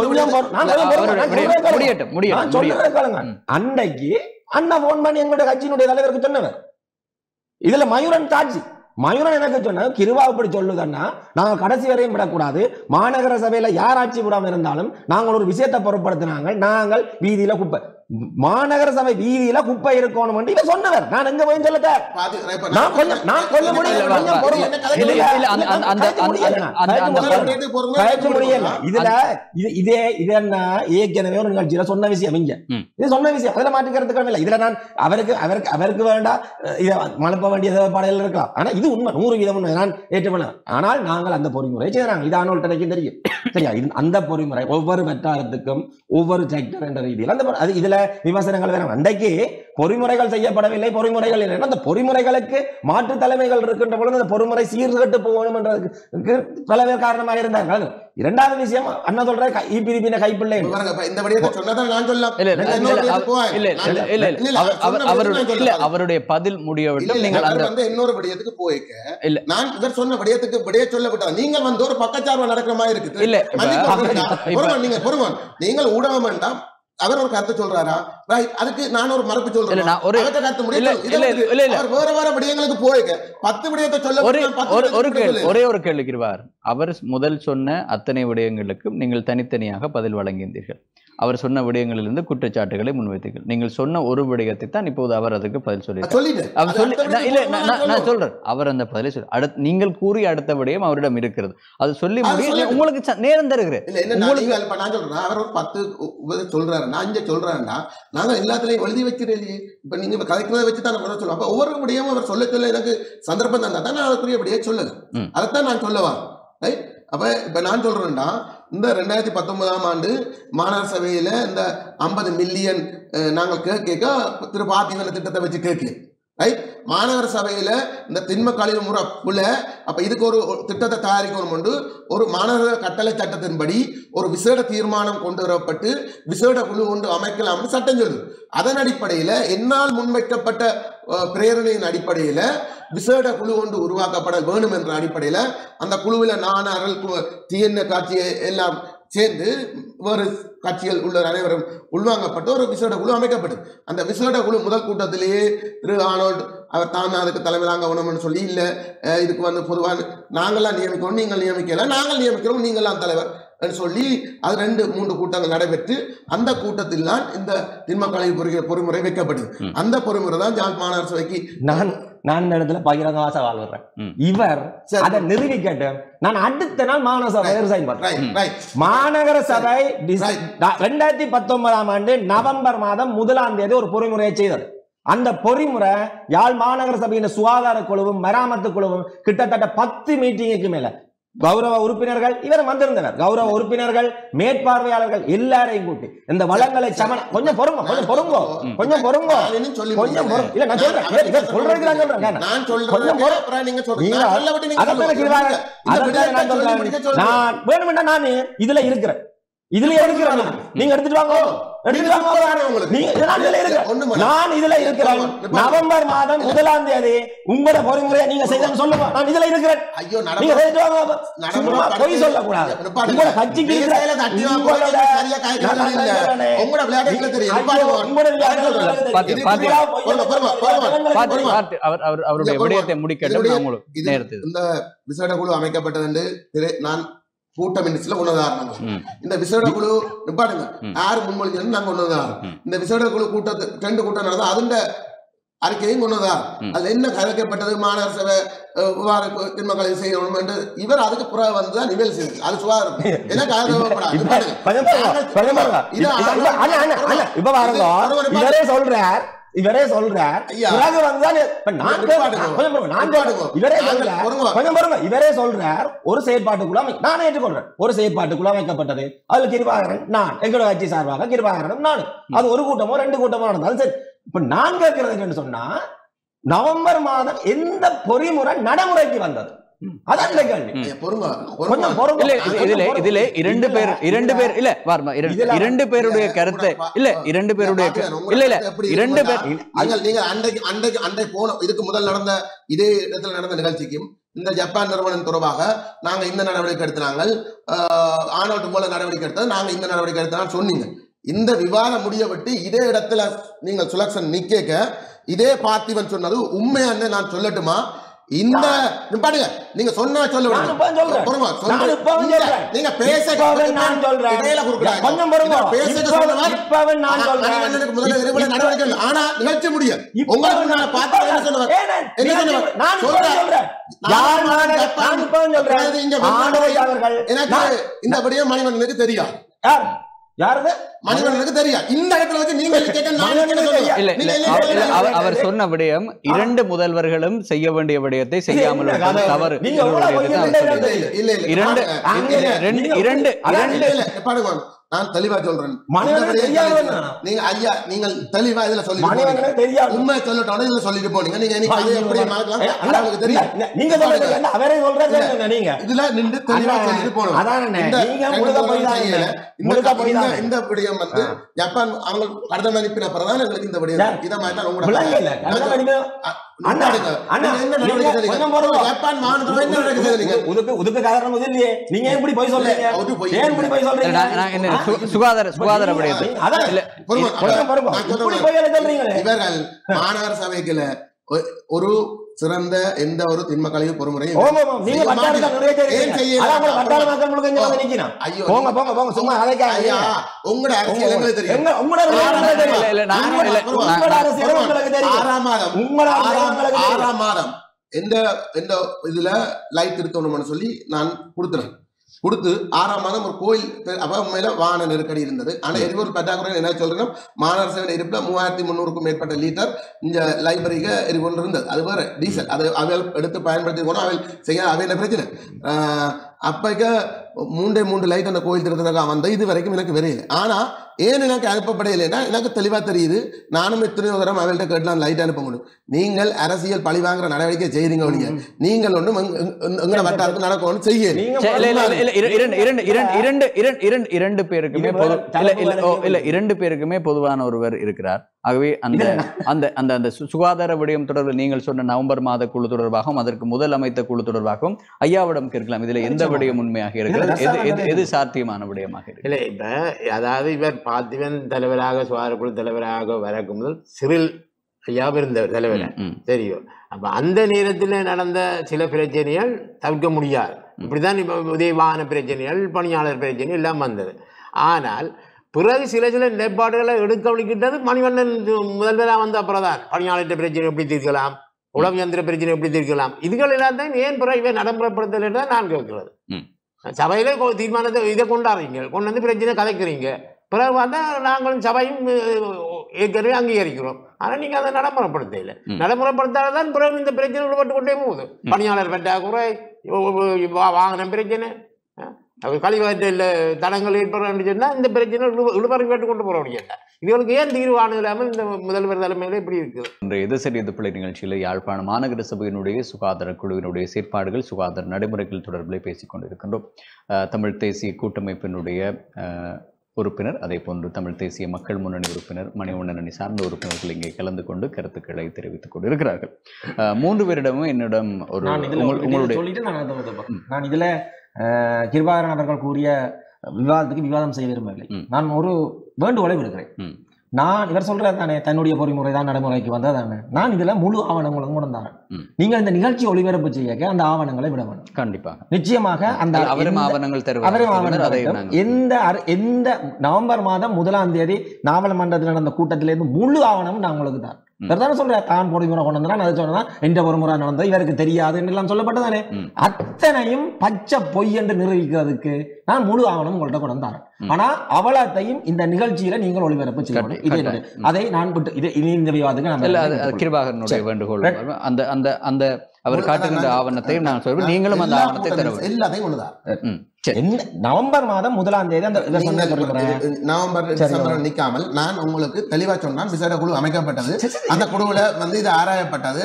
கொஞ்சம் அன்றைக்கு அண்ணா போன் பண்ணி எங்களுடைய கட்சியினுடைய தலைவருக்கு சொன்னவர். இதுல மயூரன் சாட்சி. மயூரன் எனக்கு சொன்ன கிருவா இப்படி சொல்லுதன்னா நாங்க கடைசி வரையும் விடக்கூடாது. மாநகர சபையில யார் ஆட்சி விடாம இருந்தாலும் நாங்கள் ஒரு விஷயத்தை பொருட்படுத்தினாங்க. நாங்கள் வீதியில குப்பை மாநகர சபை வீதியில குப்பை இருக்கணும் இவன் சொன்னவர். நான் எங்க போய் சொல்ல நான் கொஞ்சம் நான் சொல்ல முடியல. இதுல இதே இது என்ன ஏற்கனவே ஒரு நிகழ்ச்சியில சொன்ன விஷயம் இங்க இது சொன்ன விஷயம் அதுல மாற்றிக்கிறதுக்கான இல்லை. இதுல நான் அவருக்கு அவருக்கு அவருக்கு வேண்டாம் இதை மனுப்ப வேண்டிய பாடல்கள் இருக்கலாம். ஆனா இது உண்மை நூறு வீதம் உண்மை நான் ஏற்றுக்கொள்ள. ஆனால் நாங்கள் அந்த பொறிமுறை செய்யறாங்க. இது ஆனோல்டனைக்கும் தெரியும் சரியா. அந்த பொறிமுறை ஒவ்வொரு வட்டாரத்துக்கும் ஒவ்வொரு செக்டர் என்ற ரீதியில் அந்த இதுல விமர்சனங்கள் வேணும். அன்றைக்கு பொறிமுறைகள் செய்யப்படவில்லை, பொறிமுறைகள் இல்லை. அந்த பொறிமுறைகளுக்கு மாற்று தலைமைகள் இருக்கின்ற பொழுது அந்த பொறிமுறை சீர்கட்டு போகணும் என்றதுக்கு பல பேர் காரணமாக இருந்தார்கள். இரண்டாவது விஷயம் அண்ணா சொல்ற இபிரிபின கைப்பிள்ளை இந்த விடயத்தை சொன்னதான் நான் சொல்லலாம். இல்ல இல்ல இல்ல இல்ல அவருடைய பதில் முடியவில்லை. நீங்கள் வந்து இன்னொரு விடயத்துக்கு போய்க்க இல்ல நான் இவர் சொன்ன விடயத்துக்கு விடைய சொல்ல விட்டா நீங்கள் வந்து ஒரு பக்கச்சார்பு நடக்கிற மாதிரி இருக்குது. இல்ல நீங்க பொறுங்க, நீங்கள் ஊடகம் வேண்டாம். அவர் ஒரு கருத்து சொல்றாரா, அதுக்கு நான் ஒரு மறுப்பு சொல்றேன். வேற வேற விடயங்களுக்கு போய்க்க பத்து விடயத்தை சொல்ல ஒரே ஒரு கேள்விக்குவார். அவர் முதல் சொன்ன அத்தனை விடயங்களுக்கும் நீங்கள் தனித்தனியாக பதில் வழங்கியிருந்தீர்கள். அவர் சொன்ன விடயங்களிலிருந்து குற்றச்சாட்டுகளை முன்வைத்தீர்கள். நீங்கள் சொன்ன ஒரு விடயத்தை தான் இப்போது அவர் அதுக்கு பதில் சொல்லி அவர் சொல்லி இல்ல நான் சொல்றேன். அவர் அந்த பதிலை சொல்லி அடுத்து நீங்கள் கூறிய அடுத்த விடயம் அவரிடம் இருக்கிறது. அது சொல்லி முடியும். உங்களுக்கு நேரம் தருகிறேன். அவர் ஒரு பத்து சொல்றாரு, நான் இங்க சொல்றேன்டா நாங்க எல்லாத்துலயும் எழுதி வைக்கிறேன். இப்ப நீங்க கதைக்கிறத வச்சுதான் நம்ம சொல்லுவோம். அப்ப ஒவ்வொரு விடயமும் அவர் சொல்ல சொல்ல எனக்கு சந்தர்ப்பம் தந்தா தான் நான் அதுக்குரிய விடயம் சொல்லல. அதைத்தான் நான் சொல்லவா. ரைட். அப்ப இப்ப நான் சொல்றேன்டா, இந்த ரெண்டாயிரத்தி பத்தொன்பதாம் ஆண்டு மாநகர சபையில இந்த ஐம்பது மில்லியன் நாங்கள் கேட்க திரு பார்த்திபன் திட்டத்தை வச்சு கேட்கல. ரைட். மாநகர சபையில இந்த திண்ம கழிவு முறை புல அப்ப இதுக்கு ஒரு திட்டத்தை தயாரிக்கணும் கொண்டு ஒரு மாநகர கட்டளை சட்டத்தின்படி ஒரு விசேட தீர்மானம் கொண்டு வரப்பட்டு விசேட குழு கொண்டு அமைக்கலாம்னு சட்டம் சொல்லுது. அதன் அடிப்படையில என்னால் முன்வைக்கப்பட்ட பிரேரணையின் அடிப்படையில விசேட குழு கொண்டு உருவாக்கப்பட வேணும் என்ற அடிப்படையில அந்த குழுவில் நான் அருள் தீயெண்ண காட்சியை எல்லாம் சேர்ந்து வேறு கட்சிகள் உள்ள அனைவரும் உள்வாங்கப்பட்டு ஒரு விசேட குழு அமைக்கப்பட்டது. அந்த விசேட குழு முதல் கூட்டத்திலேயே திரு ஆனோல்ட் அவர் தான் அதுக்கு தலைமை தாங்க வேணும்னு சொல்லி இல்லை இதுக்கு வந்து பொதுவாக நாங்களாம் நியமிக்கணும், நீங்கள் நியமிக்கல, நாங்கள் நியமிக்கிறோம், நீங்களாம் தலைவர் சொல்லி அது ரெண்டு மூன்று கூட்டங்கள் நடைபெற்று அந்த கூட்டத்தில் தான் இந்த திண்ம கழிவு பொறிமுறை பொறிமுறை வைக்கப்பட்டது. அந்த பொறிமுறை தான் ஜாழ் மாநகர சபைக்கு நான் நான் இந்த இடத்துல பகிரங்கமாக சவால் வர்றேன். இவர் அதை நிரூபிக்கட்டும். நான் அடுத்த நாள் மாநகர சபை ரிசைன் பண்றேன். மாநகர சபை ரெண்டாயிரத்தி பத்தொன்பதாம் ஆண்டு நவம்பர் மாதம் முதலாம் தேதி ஒரு பொறிமுறையை செய்தது. அந்த பொறிமுறை யாழ் மாநகர சபையின் சுகாதார குழுவும் மராமத்து குழுவும் கிட்டத்தட்ட பத்து மீட்டிங்குக்கு மேல கௌரவ உறுப்பினர்கள் இவர் வந்திருந்தனர். கௌரவ உறுப்பினர்கள் மேற்பார்வையாளர்கள் எல்லாரையும் கூட்டி இந்த வளங்களை சமன கொஞ்சம் பொறுங்க கொஞ்சம் பொறுங்க கொஞ்சம் பொறுங்க கொஞ்சம் இல்ல நான் சொல்றேன் சொல்றதுக்கு நான் சொல்றேன் நான் கொஞ்சம் நான் வேணும்னா நான் இதுல இருக்கிறேன் இதுல இருக்கிறேன் நீங்க எடுத்துட்டு வாங்க எடுத்துட்டு வாங்க நான் இதுல இருக்கிறேன். நவம்பர் மாதம் முதலாம் தேதி உங்களோட பொறிமுறையை நீங்க செய்தேன்னு சொல்லுங்க. நான் இதுல இருக்கிறேன். நீங்க செய்துட்டு வாங்க. பொய் சொல்லக்கூடாது. உங்களோட கட்சிக்கு அவருடைய விடயத்தை முடிக்கட்டும். இந்த விசேட குழு அமைக்கப்பட்டது என்று நான் கூட்டம் உணர்ந்தார்கள். இந்த விசேட குழு நிப்பாடுங்க யாரு முன்மொழிஞ்சு நாங்க உணர்ந்தாரு. இந்த விசேட குழு கூட்டத்து ரெண்டு கூட்டம் நடந்தா அதுண்ட அறிக்கையும் கொண்டுதான் அதுல என்ன கலைக்கப்பட்டது மாநகர சபை திண்ம கழிவு செய்யணும் என்று இவர் அதுக்கு புற வந்துதான் நிகழ்ச்சி செய்யுது. அது சுவா இருக்கும். எனக்கு சொல்றார் இவரே சொல்றார் இவரே சொல்றார் ஒரு செயற்பாட்டுக்குள்ள நான் ஏற்றுக்கொள்றேன். ஒரு செயற்பாட்டுக்குள்ள அமைக்கப்பட்டது. அதுல கிருபாகரன் நான் எங்களோட கட்சி சார்பாக கிருபாகரனும் நான் அது ஒரு கூட்டமோ ரெண்டு கூட்டமோ நடந்தாலும் சரி. இப்ப நான் கேட்கறது என்னன்னு சொன்னா நவம்பர் மாதம் எந்த பொறிமுறை நடைமுறைக்கு வந்தது அதான் கேள்வி. இதுல இரண்டு பேர் இரண்டு பேர் இல்ல வார்மா இரண்டு பேருடைய கருத்தை இல்ல இரண்டு பேருடைய இல்ல இல்ல இரண்டு பேர் நீங்க அன்றைக்கு அன்றைக்கு அன்றைக்கு போனோம். இதுக்கு முதல் நடந்த இதே இடத்துல நடந்த நிகழ்ச்சிக்கும் இந்த ஜப்பான் நிறுவனம் தொடர்பாக நாங்க இந்த நடவடிக்கை எடுத்தாங்க, ஆனோட்டு போல நடவடிக்கை எடுத்தது நாங்க இந்த நடவடிக்கை எடுத்தோம் சொன்னீங்க. இந்த விவாதம் முடிய விட்டு இதே இடத்துல நீங்க சுலக்ஷன் நிக்க இதே பார்த்திபன் சொன்னது உண்மையான நான் சொல்லட்டுமா? இந்த பாருங்க நீங்க சொன்னா சொல்ல நீங்க பேச ஆனா நிகழ்ச்சி முடியாது. உங்களுக்கு நான் பார்த்து எனக்கு இந்த படியே மணிவண்ணனுக்கு தெரியும். யாரு மணிவண்ணனுக்கு தெரியும். இந்த இடத்துல வச்சு நீங்க அவர் சொன்ன விடயம் இரண்டு முதல்வர்களும் செய்ய வேண்டிய விடயத்தை செய்யாமல் தவறு. நான் தெளிவா சொல்றேன். மணிவண்ணனுக்கு தெரியாதுன்னா நீங்க ஐயா நீங்கள் தெளிவா இதுல சொல்லி மணிவண்ணனுக்கு தெரியாது. உண்மை சொல்லட்டோட இதுல சொல்லிட்டு போனீங்க. நீங்க இன்னைக்கு அதை எப்படி மாத்தலாம் அவங்களுக்கு தெரியும். நீங்க சொல்றது என்ன அவரே சொல்றது நீங்க இதுல நின்று தெளிவா சொல்லிட்டு போணும். அதானே நீங்க முழுக்க போய் தான் முழுக்க போய் தான் இந்த விடயம் வந்து ஜப்பான் அவங்க கடந்த அனுப்பின பிரதான எங்களுக்கு இந்த விடயம் இத மாதிரி தான் உங்களோட விளங்கல கடந்த அனுப்பி அண்ணா அண்ணா என்ன நடக்குது கொஞ்சம் போறோம் ஜப்பான் மாநிலத்துல என்ன நடக்குது நீங்க உதுக்கு உதுக்கு காரணம் இது இல்லையே நீங்க ஏன் இப்படி போய் சொல்றீங்க ஏன் இப்படி போய் சொல்றீங்க நான் என்ன சுகாதார சுகாதார விடயத்தை அதான் இல்ல கொஞ்சம் போறோம் இப்படி போய் சொல்றீங்க. இவர்கள் மாநகர சபைக்குள்ள ஒரு சிறந்த எந்த ஒரு திண்ம கழிவு பொறுமுறையும் நீங்க வட்டாரத்தை நிறைவேற்றி அதான் வட்டார மக்கள் முழுக்க இங்க வந்து நிக்கணும். போங்க போங்க போங்க சும்மா அதைக்கா ஐயா உங்களோட அரசியல் எங்களுக்கு தெரியும். உங்களோட உங்களோட அரசியல் உங்களுக்கு தெரியும். ஆறாம் மாதம் உங்களோட ஆறாம் மாதம் எந்த எந்த இதுல லைட் இருக்கணும்னு சொல்லி நான் கொடுத்துறேன். கொடுத்து ஆறாம் மாதம் ஒரு கோயில் அப்ப உண்மையில வாகன நெருக்கடி இருந்தது. ஆனா எரிபொருள் பற்றாக்குறை என்ன சொல்றேன்னா மாநகர சபை இருப்புல மூவாயிரத்தி முன்னூறுக்கும் மேற்பட்ட லிட்டர் இந்த லைப்ரரிக்கு எரிபொருள் இருந்தது. அது வேற டீசல் அதை அவைகள் எடுத்து பயன்படுத்தி போனோம். அவைகள் செய்ய அவை என்ன பிரச்சனை அப்பக்க மூன்றே மூன்று லைட் அந்த கோயில் திருத்தத்துக்காக வந்த இது வரைக்கும் எனக்கு வெறையில. ஆனா ஏன் எனக்கு அனுப்பப்படையில்லைன்னா எனக்கு தெளிவா தெரியுது. நானும் எத்தனையோ தரம் அவள்கிட்ட கேட்டு லைட் அனுப்ப முடியும். நீங்கள் அரசியல் பழி வாங்குற நடவடிக்கை செய்றீங்க ஒழிய நீங்கள் ஒன்றும் எங்களை வட்டாரத்து நடக்கணும்னு செய்ய இரண்டு பேருக்குமே இல்ல இரண்டு பேருக்குமே பொதுவான ஒருவர் இருக்கிறார். ஆகவே அந்த அந்த அந்த அந்த சுகாதார விடயம் தொடர்பில் நீங்கள் சொன்ன நவம்பர் மாத குழு தொடர்பாகவும் அதற்கு முதல் அமைத்த குழு தொடர்பாகவும் ஐயாவிடம் கேட்கலாம். இதுல எந்த விடயம் உண்மையாக இருக்கிறது, எது எது சாத்தியமான விடயமாக இருக்கு? இல்லை இப்ப அதாவது இவர் பார்த்திபன் தலைவராக சுகாதார குழு தலைவராக வரக்கு முதல் சிறில் ஐயா இருந்தவர் தலைவர் தெரியும். அப்ப அந்த நேரத்தில் நடந்த சில பிரச்சனைகள் தவிர்க்க முடியாது. இப்படிதான் இப்ப உதய வாகன பிரச்சனைகள் பணியாளர் பிரச்சனை எல்லாம் வந்தது. ஆனால் பிறகு சில சில நிலைப்பாடுகளை எடுக்க வலிக்கிட்டது மணிவண்ணன் முதல்வராக வந்த அப்புறம் தான் பணியாளர் பிரச்சனை எப்படி தீர்க்கலாம், உளவு யந்திர பிரச்சனை எப்படி தீர்க்கலாம், இதுகள் எல்லாத்தையும் ஏன் பிறகு இவை நடைமுறைப்படுத்தல தான் நான் கேட்கிறது. சபையில தீர்மானத்தை இதை கொண்டாடுறீங்க, கொண்டு வந்து பிரச்சனை கதைக்கிறீங்க, பிறகு வந்தால் நாங்களும் சபையும் ஏற்கனவே அங்கீகரிக்கிறோம். ஆனால் நீங்கள் அதை நடைமுறைப்படுத்த இல்லை. நடைமுறைப்படுத்தாதான் பிறகு இந்த பிரச்சனை விடுபட்டு கொண்டே போகுது. பணியாளர் பற்றாக்குறை, வாகனம் பிரச்சனை, கழிவற்றில் தடங்கள் ஏற்படுறேன்னு சொன்னால் இந்த பிரச்சனை இழுபறி கேட்டு கொண்டு போகிற முடியாது. இதுகளுக்கு ஏன் தீர்வான இல்லாமல் இந்த முதல்வர் தலைமையில இப்படி இருக்குது? இன்றைய எது சரி எது பிள்ளை நிகழ்ச்சியில் யாழ்ப்பாணம் மாநகர சபையினுடைய சுகாதார குழுவினுடைய செயற்பாடுகள் சுகாதார நடைமுறைகள் தொடர்பில் பேசிக் கொண்டிருக்கின்றோம். தமிழ் தேசிய கூட்டமைப்பினுடைய உறுப்பினர், அதே போன்று தமிழ் தேசிய மக்கள் முன்னணி உறுப்பினர், மணிவண்ணன் அணி சார்ந்த உறுப்பினர்கள் இங்கே கலந்து கொண்டு கருத்துக்களை தெரிவித்துக் கொண்டு இருக்கிறார்கள். மூன்று பேரிடமும் என்னிடம் ஒரு உங்களுடைய நான் இதுல கிருபாகரன் அவர்கள் கூறிய விவாதத்துக்கு விவாதம் செய்ய விரும்பவில்லை. நான் ஒரு வேண்டுகோளை விடுக்கிறேன். நான் இவர் சொல்றது தானே தன்னுடைய பொறிமுறை தான் நடைமுறைக்கு வந்தா தானே, நான் இதுல முழு ஆவணங்களும் கொண்டு வந்தேன். நீங்கள் இந்த நிகழ்ச்சி ஒளிபரப்பு செய்ய அந்த ஆவணங்களை விட வேண்டும். கண்டிப்பாக நிச்சயமாக அந்த அவரும் ஆவணங்கள் தருவார். எந்த எந்த நவம்பர் மாதம் முதலாம் தேதி நாவலமன்றத்தில் நடந்த கூட்டத்திலிருந்து முழு ஆவணமும் நான் உங்களுக்கு தான் தானே சொல்றேன். தான் பொறிமுறை கொண்டு வந்தா அதை சொன்னா எந்த பொறிமுறை நடந்தது இவருக்கு தெரியாது எல்லாம் சொல்லப்பட்டதானே. அத்தனையும் பச்சை பொய் என்று நிரூபிக்கிறதுக்கு நான் முழு ஆவணம் உங்கள்கிட்ட கொண்டு வந்தாரேன். ஆனா அவலத்தையும் இந்த நிகழ்ச்சியில நீங்கள் ஒளிபரப்பு செய்யணும். இதே அதை நான் இந்த விவாதத்துக்கு கிருபாகரனுடைய வேண்டுகோள் அந்த அந்த அந்த அவர் காட்டுகின்ற ஆவணத்தையும் நான் சொல்றேன். நீங்களும் அந்த ஆவணத்தை தர எல்லாத்தையும் ஒண்ணுதான். நவம்பர் மாதம் முதலாம் தேதி அந்த நவம்பர் டிசம்பர் நிக்காமல் நான் உங்களுக்கு தெளிவா சொன்னான். விசேட குழு அமைக்கப்பட்டது, அந்த குழுவுல வந்து இது ஆராயப்பட்டது.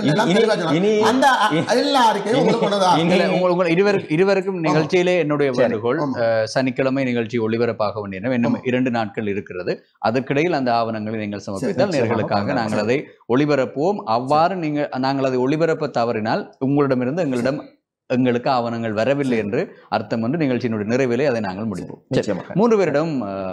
அந்த எல்லா அறிக்கையும் இருவருக்கும் நிகழ்ச்சியிலே என்னுடைய வேண்டுகோள், சனிக்கிழமை நிகழ்ச்சி ஒளிபரப்பாக வேண்டிய இன்னும் இரண்டு நாட்கள் இருக்கிறது. அதற்கிடையில் அந்த ஆவணங்களை நீங்கள் சமர்ப்பித்தால் நேர்களுக்காக நாங்கள் அதை ஒளிபரப்புவோம். அவ்வாறு நீங்கள் நாங்கள் அதை ஒளிபரப்ப தவறினால் உங்களிடமிருந்து எங்களிடம் எங்களுக்கு ஆவணங்கள் வரவில்லை என்று அர்த்தம் என்று நிகழ்ச்சியினுடைய நிறைவிலே அதை நாங்கள் முடிப்போம். மூன்று பேரிடம்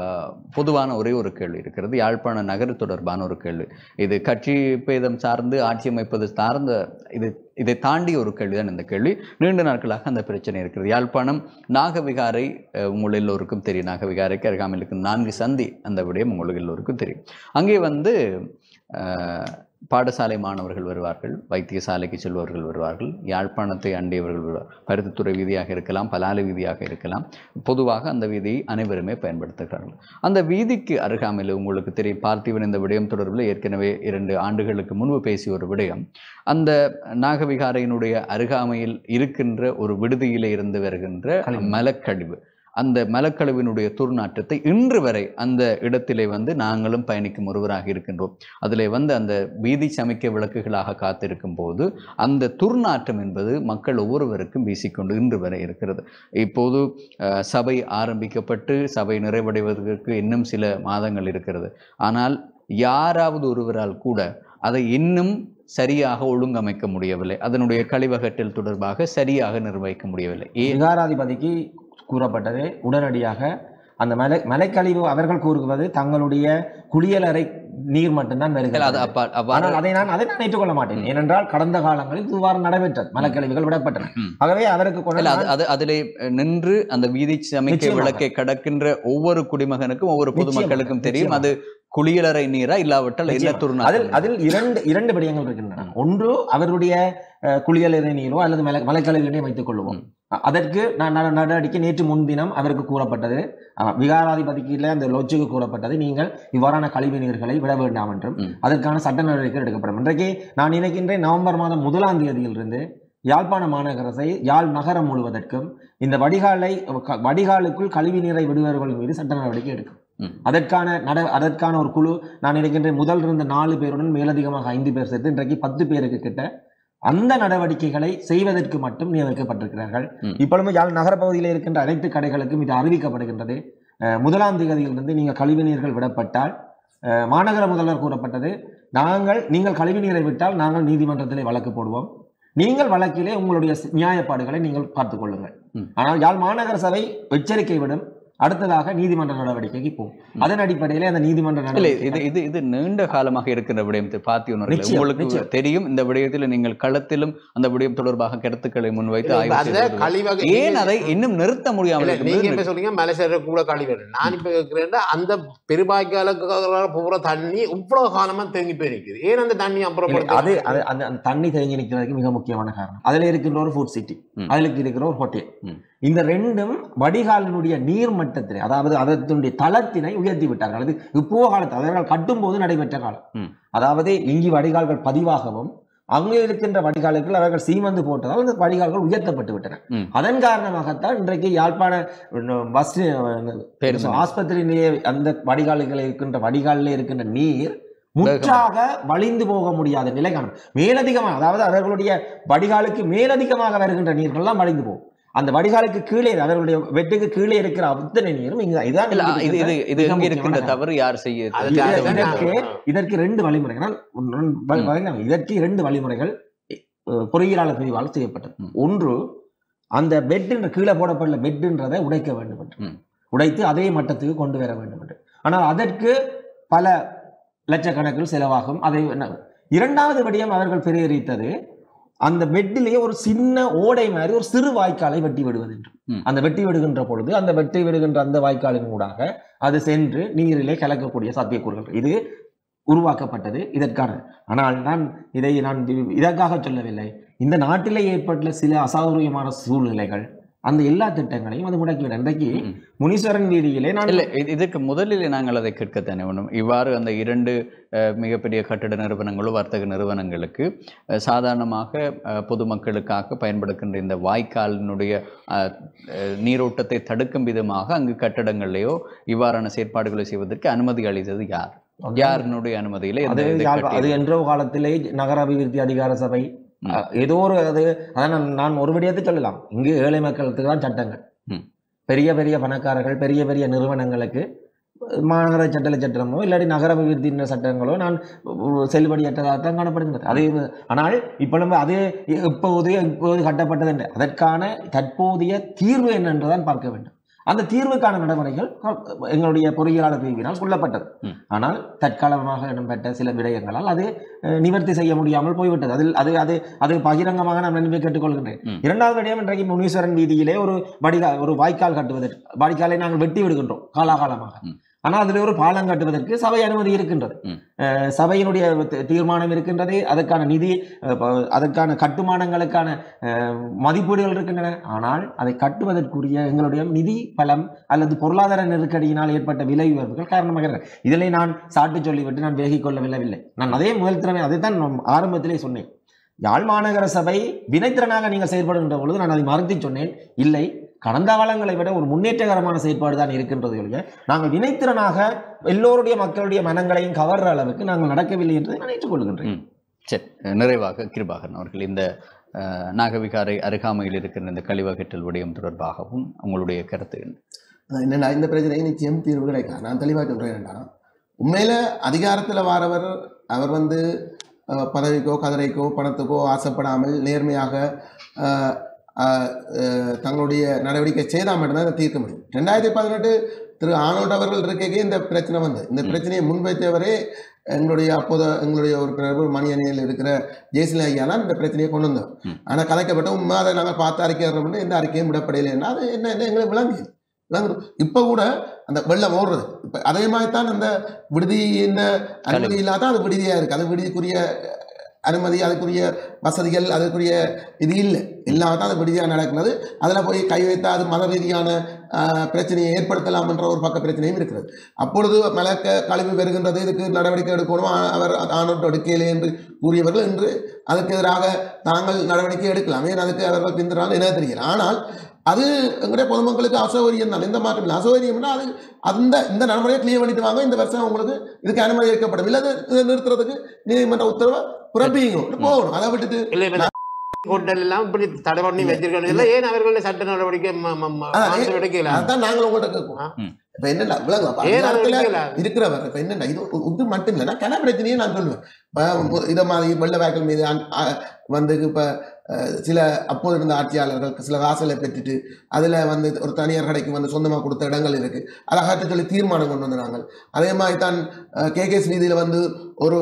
பொதுவான ஒரே ஒரு கேள்வி இருக்கிறது, யாழ்ப்பாண நகர் தொடர்பான ஒரு கேள்வி. இது கட்சி பேதம் சார்ந்து ஆட்சி அமைப்பது சார்ந்த இது இதை தாண்டிய ஒரு கேள்விதான் இந்த கேள்வி. நீண்ட நாட்களாக அந்த பிரச்சனை இருக்கிறது. யாழ்ப்பாணம் நாகவிகாரை உங்கள் எல்லோருக்கும் தெரியும். நாகவிகாரைக்கு அருகாமையில் இருக்கும் நான்கு சந்தி, அந்த விடயம் உங்களுக்கு எல்லோருக்கும் தெரியும். அங்கே வந்து பாடசாலை மாணவர்கள் வருவார்கள், வைத்தியசாலைக்கு செல்பவர்கள் வருவார்கள், யாழ்ப்பாணத்தை அண்டியவர்கள் வருவார். பருத்தித்துறை வீதியாக இருக்கலாம், பலாலி வீதியாக இருக்கலாம். பொதுவாக அந்த வீதியை அனைவருமே பயன்படுத்துகிறார்கள். அந்த வீதிக்கு அருகாமையில் உங்களுக்கு தெரியும், பார்த்திபன் இந்த விடயம் தொடர்பில் ஏற்கனவே இரண்டு ஆண்டுகளுக்கு முன்பு பேசிய ஒரு விடயம், அந்த நாகவிகாரையினுடைய அருகாமையில் இருக்கின்ற ஒரு விடுதியிலே இருந்து வருகின்ற மலக்கழிவு, அந்த மலக்கழிவினுடைய துர்நாற்றத்தை இன்று வரை அந்த இடத்திலே வந்து நாங்களும் பயணிக்கும் ஒருவராக இருக்கின்றோம். அதிலே வந்து அந்த வீதி சமைக்க விளக்குகளாக காத்திருக்கும் போது அந்த துர்நாற்றம் என்பது மக்கள் ஒவ்வொருவருக்கும் வீசிக்கொண்டு இன்று வரை இருக்கிறது. இப்போது சபை ஆரம்பிக்கப்பட்டு சபை நிறைவடைவதற்கு இன்னும் சில மாதங்கள் இருக்கிறது. ஆனால் யாராவது ஒருவரால் கூட அதை இன்னும் சரியாக ஒழுங்கமைக்க முடியவில்லை. அதனுடைய கழிவகற்றல் தொடர்பாக சரியாக நிர்வகிக்க முடியவில்லை. விகாராதிபதிக்கு கூறப்பட்டது உடனடியாக அந்த மலை மலைக்கழிவு அவர்கள் கூறுவது தங்களுடைய குளியலறை நீர் மட்டும்தான் வருகிறது. ஆனால் அதை நான் அதை நான் ஏற்றுக்கொள்ள மாட்டேன். ஏனென்றால் கடந்த காலங்களில் இவ்வாறு நடைபெற்றது, மலைக்கழிவுகள் விடப்பட்டன. ஆகவே அவருக்கு அதிலே நின்று அந்த வீதி சமைக்க விளக்கை கடக்கின்ற ஒவ்வொரு குடிமகனுக்கும் ஒவ்வொரு பொதுமக்களுக்கும் தெரியும் அது குளியலறை நீரா இல்லாவிட்டால் என்ன துர்நாற்றம். அதில் அதில் இரண்டு இரண்டு விடயங்கள் இருக்கின்றன. ஒன்று அவருடைய குளியலறை நீரோ அல்லது மலை மலைக்கழிவு நீரை வைத்துக் கொள்வோம். அதற்கு நான் நடவடிக்கை நேற்று முன்தினம் அவருக்கு கூறப்பட்டது, விகாராதிபதிக்கு அந்த லொஜ்ஜுக்கு கூறப்பட்டது, நீங்கள் இவ்வாறான கழிவு நீர்களை விட வேண்டாம் என்றும் அதற்கான சட்ட நடவடிக்கை எடுக்கப்படும். இன்றைக்கு நான் நினைக்கின்றேன் நவம்பர் மாதம் முதலாம் தேதியிலிருந்து யாழ்ப்பாண மாநகரசை யாழ் நகரம் முழுவதற்கும் இந்த வடிகாலை வடிகாலுக்குள் கழிவு நீரை விடுபவர்கள் மீது சட்ட நடவடிக்கை எடுக்கும். அதற்கான நட அதற்கான ஒரு குழு நான் நினைக்கின்றேன் முதல் இருந்த நாலு பேருடன் மேலதிகமாக ஐந்து பேர் சேர்த்து இன்றைக்கு பத்து பேருக்கு கிட்ட அந்த நடவடிக்கைகளை செய்வதற்கு மட்டும் நியமிக்கப்பட்டிருக்கிறார்கள். இப்பொழுது யாழ் நகர பகுதியில் இருக்கின்ற அனைத்து கடைகளுக்கும் இது அறிவிக்கப்படுகின்றது. முதலாம் தேதியிலிருந்து நீங்கள் கழிவு நீர்கள் விடப்பட்டால் மாநகர முதல்வர் கூறப்பட்டது, நாங்கள் நீங்கள் கழிவு நீரை விட்டால் நாங்கள் நீதிமன்றத்திலே வழக்கு போடுவோம், நீங்கள் வழக்கிலே உங்களுடைய நியாயப்பாடுகளை நீங்கள் பார்த்துக் கொள்ளுங்கள். ஆனால் யாழ் மாநகர சபை எச்சரிக்கை விடும், அடுத்ததாக நீதிமன்ற நடவடிக்கைக்கு போகும். அதன் அடிப்படையிலே அந்த நீதிமன்ற நடவடிக்கை இது இது இது நீண்ட காலமாக இருக்கின்ற விடயத்தை பார்த்து உங்களுக்கு தெரியும். இந்த விடயத்தில் நீங்கள் களத்திலும் அந்த விடயம் தொடர்பாக கருத்துக்களை முன்வைத்து ஆய்வு ஏன் அதை இன்னும் நிறுத்த முடியாமல் நீங்க என்ன சொல்றீங்க? மலைசேர கூட கழிவு நான் இப்ப கேட்கிறேன், அந்த பெருபாய்க்கால பூரா தண்ணி இவ்வளவு காலமா தேங்கி போயிருக்குது, ஏன் அந்த தண்ணி அப்புறம் அது அந்த தண்ணி தேங்கி நிற்கிறதுக்கு மிக முக்கியமான காரணம் அதுல இருக்கின்ற ஒரு ஃபுட் சிட்டி, அதுல இருக்கிற ஒரு ஹோட்டல், இந்த ரெண்டும் வடிகாலினுடைய நீர் மட்டத்தினை அதாவது அதனுடைய தளத்தினை உயர்த்தி விட்டார்கள். அது இப்போ காலத்தில் அவர்கள் கட்டும் போது நடைபெற்ற காலம். அதாவது இங்கு வடிகால்கள் பதிவாகவும் அங்கே இருக்கின்ற வடிகால்கள் அவர்கள் சீமந்து போட்டதால் அந்த வடிகால்கள் உயர்த்தப்பட்டு விட்டன. அதன் காரணமாகத்தான் இன்றைக்கு யாழ்ப்பாண பஸ் ஆஸ்பத்திரியிலேயே அந்த வடிகால்களில் இருக்கின்ற வடிகாலில் இருக்கின்ற நீர் முற்றாக வழிந்து போக முடியாத நிலை காணும். மேலதிகமாக அதாவது அவர்களுடைய வடிகாலுக்கு மேலதிகமாக வருகின்ற நீர்கள்லாம் வழிந்து போகும். அந்த வடிகாலுக்கு கீழே அவர்களுடைய வெட்டுக்கு கீழே இருக்கிற அத்தனை நீரும் தவறு யார் செய்ய இதற்கு இரண்டு வழிமுறைகள் இதற்கு இரண்டு வழிமுறைகள் பொறியியலாளர் பிரிவால் செய்யப்பட்டது. ஒன்று, அந்த பெட் கீழே போடப்பட்ட பெட்ன்றதை உடைக்க வேண்டும் என்று, உடைத்து அதே மட்டத்துக்கு கொண்டு வர வேண்டும் என்று. ஆனால் அதற்கு பல லட்சக்கணக்கில் செலவாகும். அதை இரண்டாவது விடயம் அவர்கள் பிரேரித்தது அந்த வெட்டிலேயே ஒரு சின்ன ஓடை மாதிரி ஒரு சிறு வாய்க்காலை வெட்டி விடுவது என்று. அந்த வெட்டி விடுகின்ற பொழுது அந்த வெட்டி விடுகின்ற அந்த வாய்க்காலின் ஊடாக அது சென்று நீரிலே கலக்கக்கூடிய சாத்தியக்கூறுகள் இது உருவாக்கப்பட்டது இதற்கான. ஆனால் நான் இதை நான் இதற்காக சொல்லவில்லை. இந்த நாட்டிலே ஏற்பட்ட சில அசாதாரணமான சூழ்நிலைகள் அந்த எல்லா திட்டங்களையும் அது முடக்கிவிட. இன்றைக்கு முனீஸ்வரன் வீதியிலே நான் இல்லை இதற்கு முதலில் நாங்கள் அதை கேட்கத்தானே வேணும். இவ்வாறு அந்த இரண்டு மிகப்பெரிய கட்டிட நிறுவனங்களோ வர்த்தக நிறுவனங்களுக்கு சாதாரணமாக பொதுமக்களுக்காக பயன்படுகின்ற இந்த வாய்க்காலினுடைய நீரோட்டத்தை தடுக்கும் விதமாக அங்கு கட்டடங்களையோ இவ்வாறான செயற்பாடுகளை செய்வதற்கு அனுமதி அளித்தது யார்? யாருடைய அனுமதியில? அது என்றோ காலத்திலே நகர அபிவிருத்தி அதிகார சபை ஏதோ ஒரு அது அதான் நான் ஒரு விடயத்தை சொல்லலாம். இங்கு ஏழை மக்களுக்கு தான் சட்டங்கள். பெரிய பெரிய பணக்காரர்கள் பெரிய பெரிய நிறுவனங்களுக்கு மாநகர சட்ட சட்டமோ இல்லாட்டி நகர அபிவிருத்தி சட்டங்களோ நான் செல்லுபடியற்றதாகத்தான் காணப்படுகின்றது. அதே ஆனால் இப்பொழுது அது எப்போது எப்போது கட்டப்பட்டது என்று அதற்கான தற்போதைய தீர்வு என்னென்றுதான் பார்க்க வேண்டும். அந்த தீர்வுக்கான நடைமுறைகள் எங்களுடைய பொறியியலாளர் பிரிவினால் சொல்லப்பட்டது. ஆனால் தற்காலமாக இடம்பெற்ற சில விடயங்களால் அது நிவர்த்தி செய்ய முடியாமல் போய்விட்டது. அதில் அது அது அது பகிரங்கமாக நான் நன்மை கேட்டுக்கொள்கின்றேன். இரண்டாவது விடயம், இன்றைக்கு முனீஸ்வரன் வீதியிலே ஒரு வடிகால் ஒரு வாய்க்கால் கட்டுவதற்கு வாய்க்காலை நாங்கள் வெட்டி விடுகின்றோம் காலாகாலமாக. ஆனால் அதில் ஒரு பாலம் கட்டுவதற்கு சபை அனுமதி இருக்கின்றது, சபையினுடைய தீர்மானம் இருக்கின்றது, அதற்கான நிதி அதற்கான கட்டுமானங்களுக்கான மதிப்பீடுகள் இருக்கின்றன. ஆனால் அதை கட்டுவதற்குரிய எங்களுடைய நிதி பலம் அல்லது பொருளாதார நெருக்கடியினால் ஏற்பட்ட விலை உயர்வுகள் காரணமாக இதிலே நான் சாட்டு சொல்லிவிட்டு நான் விலகிக் கொள்ளவில்லை. நான் அதே முதல் திறமை அதைத்தான் ஆரம்பத்திலே சொன்னேன். யாழ் மாநகர சபை வினைத்திறனாக நீங்கள் செயல்படுகின்ற பொழுது நான் அதை மறுத்து சொன்னேன். இல்லை, கடந்த காலங்களை விட ஒரு முன்னேற்றகரமான செயற்பாடு தான் இருக்கின்றது ஒழிய நாங்கள் வினைத்திறனாக எல்லோருடைய மக்களுடைய மனங்களையும் கவர்ற அளவுக்கு நாங்கள் நடக்கவில்லை என்று நான் ஏற்றுக்கொள்கின்றேன். சரி, நிறைவாக கிருபாகரன் அவர்கள் இந்த நாகவிகாரை அருகாமையில் இருக்கிற இந்த கழிவகற்றல் விடயம் தொடர்பாகவும் உங்களுடைய கருத்து என்ன? என்னென்னா இந்த பிரச்சனைக்கு நிச்சயம் தீர்வு கிடைக்காது. நான் தெளிவாக சொல்கிறேன்டா, உண்மையில் அதிகாரத்தில் வாரவர் அவர் வந்து பதவிக்கோ கதிரைக்கோ பணத்துக்கோ ஆசைப்படாமல் நேர்மையாக தங்களுடைய நடவடிக்கை செய்தால் மட்டும்தான் இதை தீர்க்க முடியும். ரெண்டாயிரத்தி பதினெட்டு திரு ஆனோல்ட் அவர்கள் இருக்கையே இந்த பிரச்சனை வந்து இந்த பிரச்சனையை முன்வைத்தவரே எங்களுடைய அப்போது எங்களுடைய உறுப்பினர் மணியணியில் இருக்கிற ஜெயசில ஐயா தான் இந்த பிரச்சனையை கொண்டு வந்தோம். ஆனால் கலைக்கப்பட்ட உண்மை அதை நாங்கள் பார்த்து அறிக்கைறோம்னு எந்த அறிக்கையும் விடப்படையில்லைன்னா அது என்ன என்ன எங்களுக்கு விளங்குது விளங்குது இப்போ கூட அந்த வெள்ளம் ஓடுறது இப்போ அதே மாதிரி தான் அந்த விடுதி இந்த அனுமதி இல்லாத அது விடுதியாக இருக்குது. அது விடுதிக்குரிய அனுமதி அதுக்குரிய வசதிகள் அதுக்குரிய இது இல்லை, எல்லாம் தான் அது விடுதியாக நடக்கிறது. அதில் போய் கை வைத்தால் அது மத ரீதியான பிரச்சனையை ஏற்படுத்தலாம் என்ற ஒரு பக்க பிரச்சனையும் இருக்கிறது. அப்பொழுது மலக்க கழிவு பெறுகின்றது, இதுக்கு நடவடிக்கை எடுக்கணும் அவர் ஆனோட்டு எடுக்கலை என்று கூறியவர்கள் இன்று அதுக்கு எதிராக தாங்கள் நடவடிக்கை எடுக்கலாம். ஏன் அதுக்கு அவர்கள் பின்தொடர்ந்து என்ன தெரியல. ஆனால் அது எங்களுடைய பொதுமக்களுக்கு அசௌகரியம் தான், எந்த மாற்றம் இல்லை. அசௌகரியம்னா அது அந்த இந்த நடைமுறையை கிளியர் பண்ணிட்டு வாங்க, இந்த வருஷம் உங்களுக்கு இதுக்கு அனுமதி அளிக்கப்படும், இல்லை இதை நிறுத்துறதுக்கு நீதிமன்ற உத்தரவை புறப்பீங்க போகணும். அதை விட்டுட்டு ஹோட்டல் எல்லாம் இப்படி தடை பண்ணி வச்சிருக்காங்க, ஏன் அவர்களுடைய சட்ட நடவடிக்கை அதான் நாங்கள் உங்கள்கிட்ட கேட்போம். இப்ப என்னடா விளங்குவா இருக்கிறவர் இப்ப என்னடா இது இது மட்டும் இல்லைன்னா கன பிரச்சனையே நான் சொல்லுவேன். இதை மாதிரி வெள்ள வாய்க்கால் மீது வந்து இப்ப சில அப்போது இருந்த ஆட்சியாளர்கள் சில காசலை பெற்றுட்டு அதில் வந்து ஒரு தனியார் கடைக்கு வந்து சொந்தமாக கொடுத்த இடங்கள் இருக்குது, அதை அகற்ற சொல்லி தீர்மானம் கொண்டு வந்தாங்க. அதே மாதிரி தான் கேகேஎஸ் வீதியில் வந்து ஒரு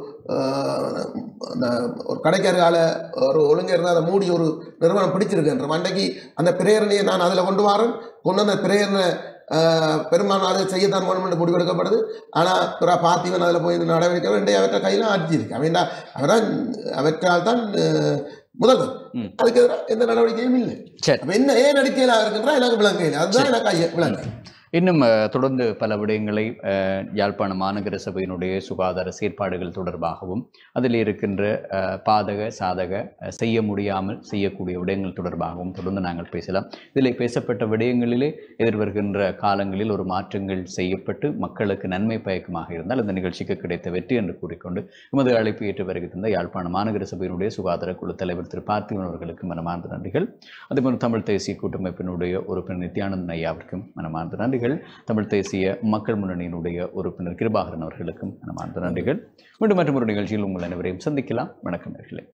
ஒரு கடைக்காரர்கால ஒரு ஒழுங்கு இருந்தால் அதை மூடி ஒரு நிறுவனம் பிடிச்சிருக்குன்ற மண்டைக்கு அந்த பிரேரணையை நான் அதில் கொண்டு வரேன். கொண்டு வந்த பிரேரணை பெரும்பாலும் அதை செய்யத்தான் வேணும்னு முடிவெடுக்கப்படுது. ஆனால் பிற பார்த்திவன் அதில் போய் நடவடிக்கை வேண்டிய அவற்றை கையில் ஆட்சி இருக்கு. அவன் அவரால் அவற்றால் தான் முதல்வர், அதுக்கு எதிராக எந்த நடவடிக்கையும் இல்லை. என்ன ஏன் நடிக்கையில் இருக்கின்றா எனக்கு விளங்கையில், அதுதான் எனக்கு விளங்கு. இன்னும் தொடர்ந்து பல விடயங்களை யாழ்ப்பாண மாநகர சபையினுடைய சுகாதார செயற்பாடுகள் தொடர்பாகவும் அதில் இருக்கின்ற பாதக சாதக செய்ய முடியாமல் செய்யக்கூடிய விடயங்கள் தொடர்பாகவும் தொடர்ந்து நாங்கள் பேசலாம். இதில் பேசப்பட்ட விடயங்களிலே எதிர்வருகின்ற காலங்களில் ஒரு மாற்றங்கள் செய்யப்பட்டு மக்களுக்கு நன்மை பயக்கமாக இருந்தால் இந்த நிகழ்ச்சிக்கு கிடைத்த வெற்றி என்று கூறிக்கொண்டு எமது அழைப்பு ஏற்று வருகின்ற யாழ்ப்பாண மாநகர சபையினுடைய சுகாதார குழு தலைவர் திரு பார்த்திவன் அவர்களுக்கு மனமார்ந்த நன்றிகள். அதேபோல் தமிழ் தேசிய கூட்டமைப்பினுடைய உறுப்பினர் நித்யானந்தன் ஐயாவிற்கும் மனமார்ந்த நன்றிகள். தமிழ் தேசிய மக்கள் முன்னணியினுடைய உறுப்பினர் கிருபாகரன் அவர்களுக்கும் மனமார்ந்த நன்றிகள். மீண்டும் மற்றும் ஒரு நிகழ்ச்சியில் உங்கள் அனைவரையும் சந்திக்கலாம். வணக்கம் நேயர்களே.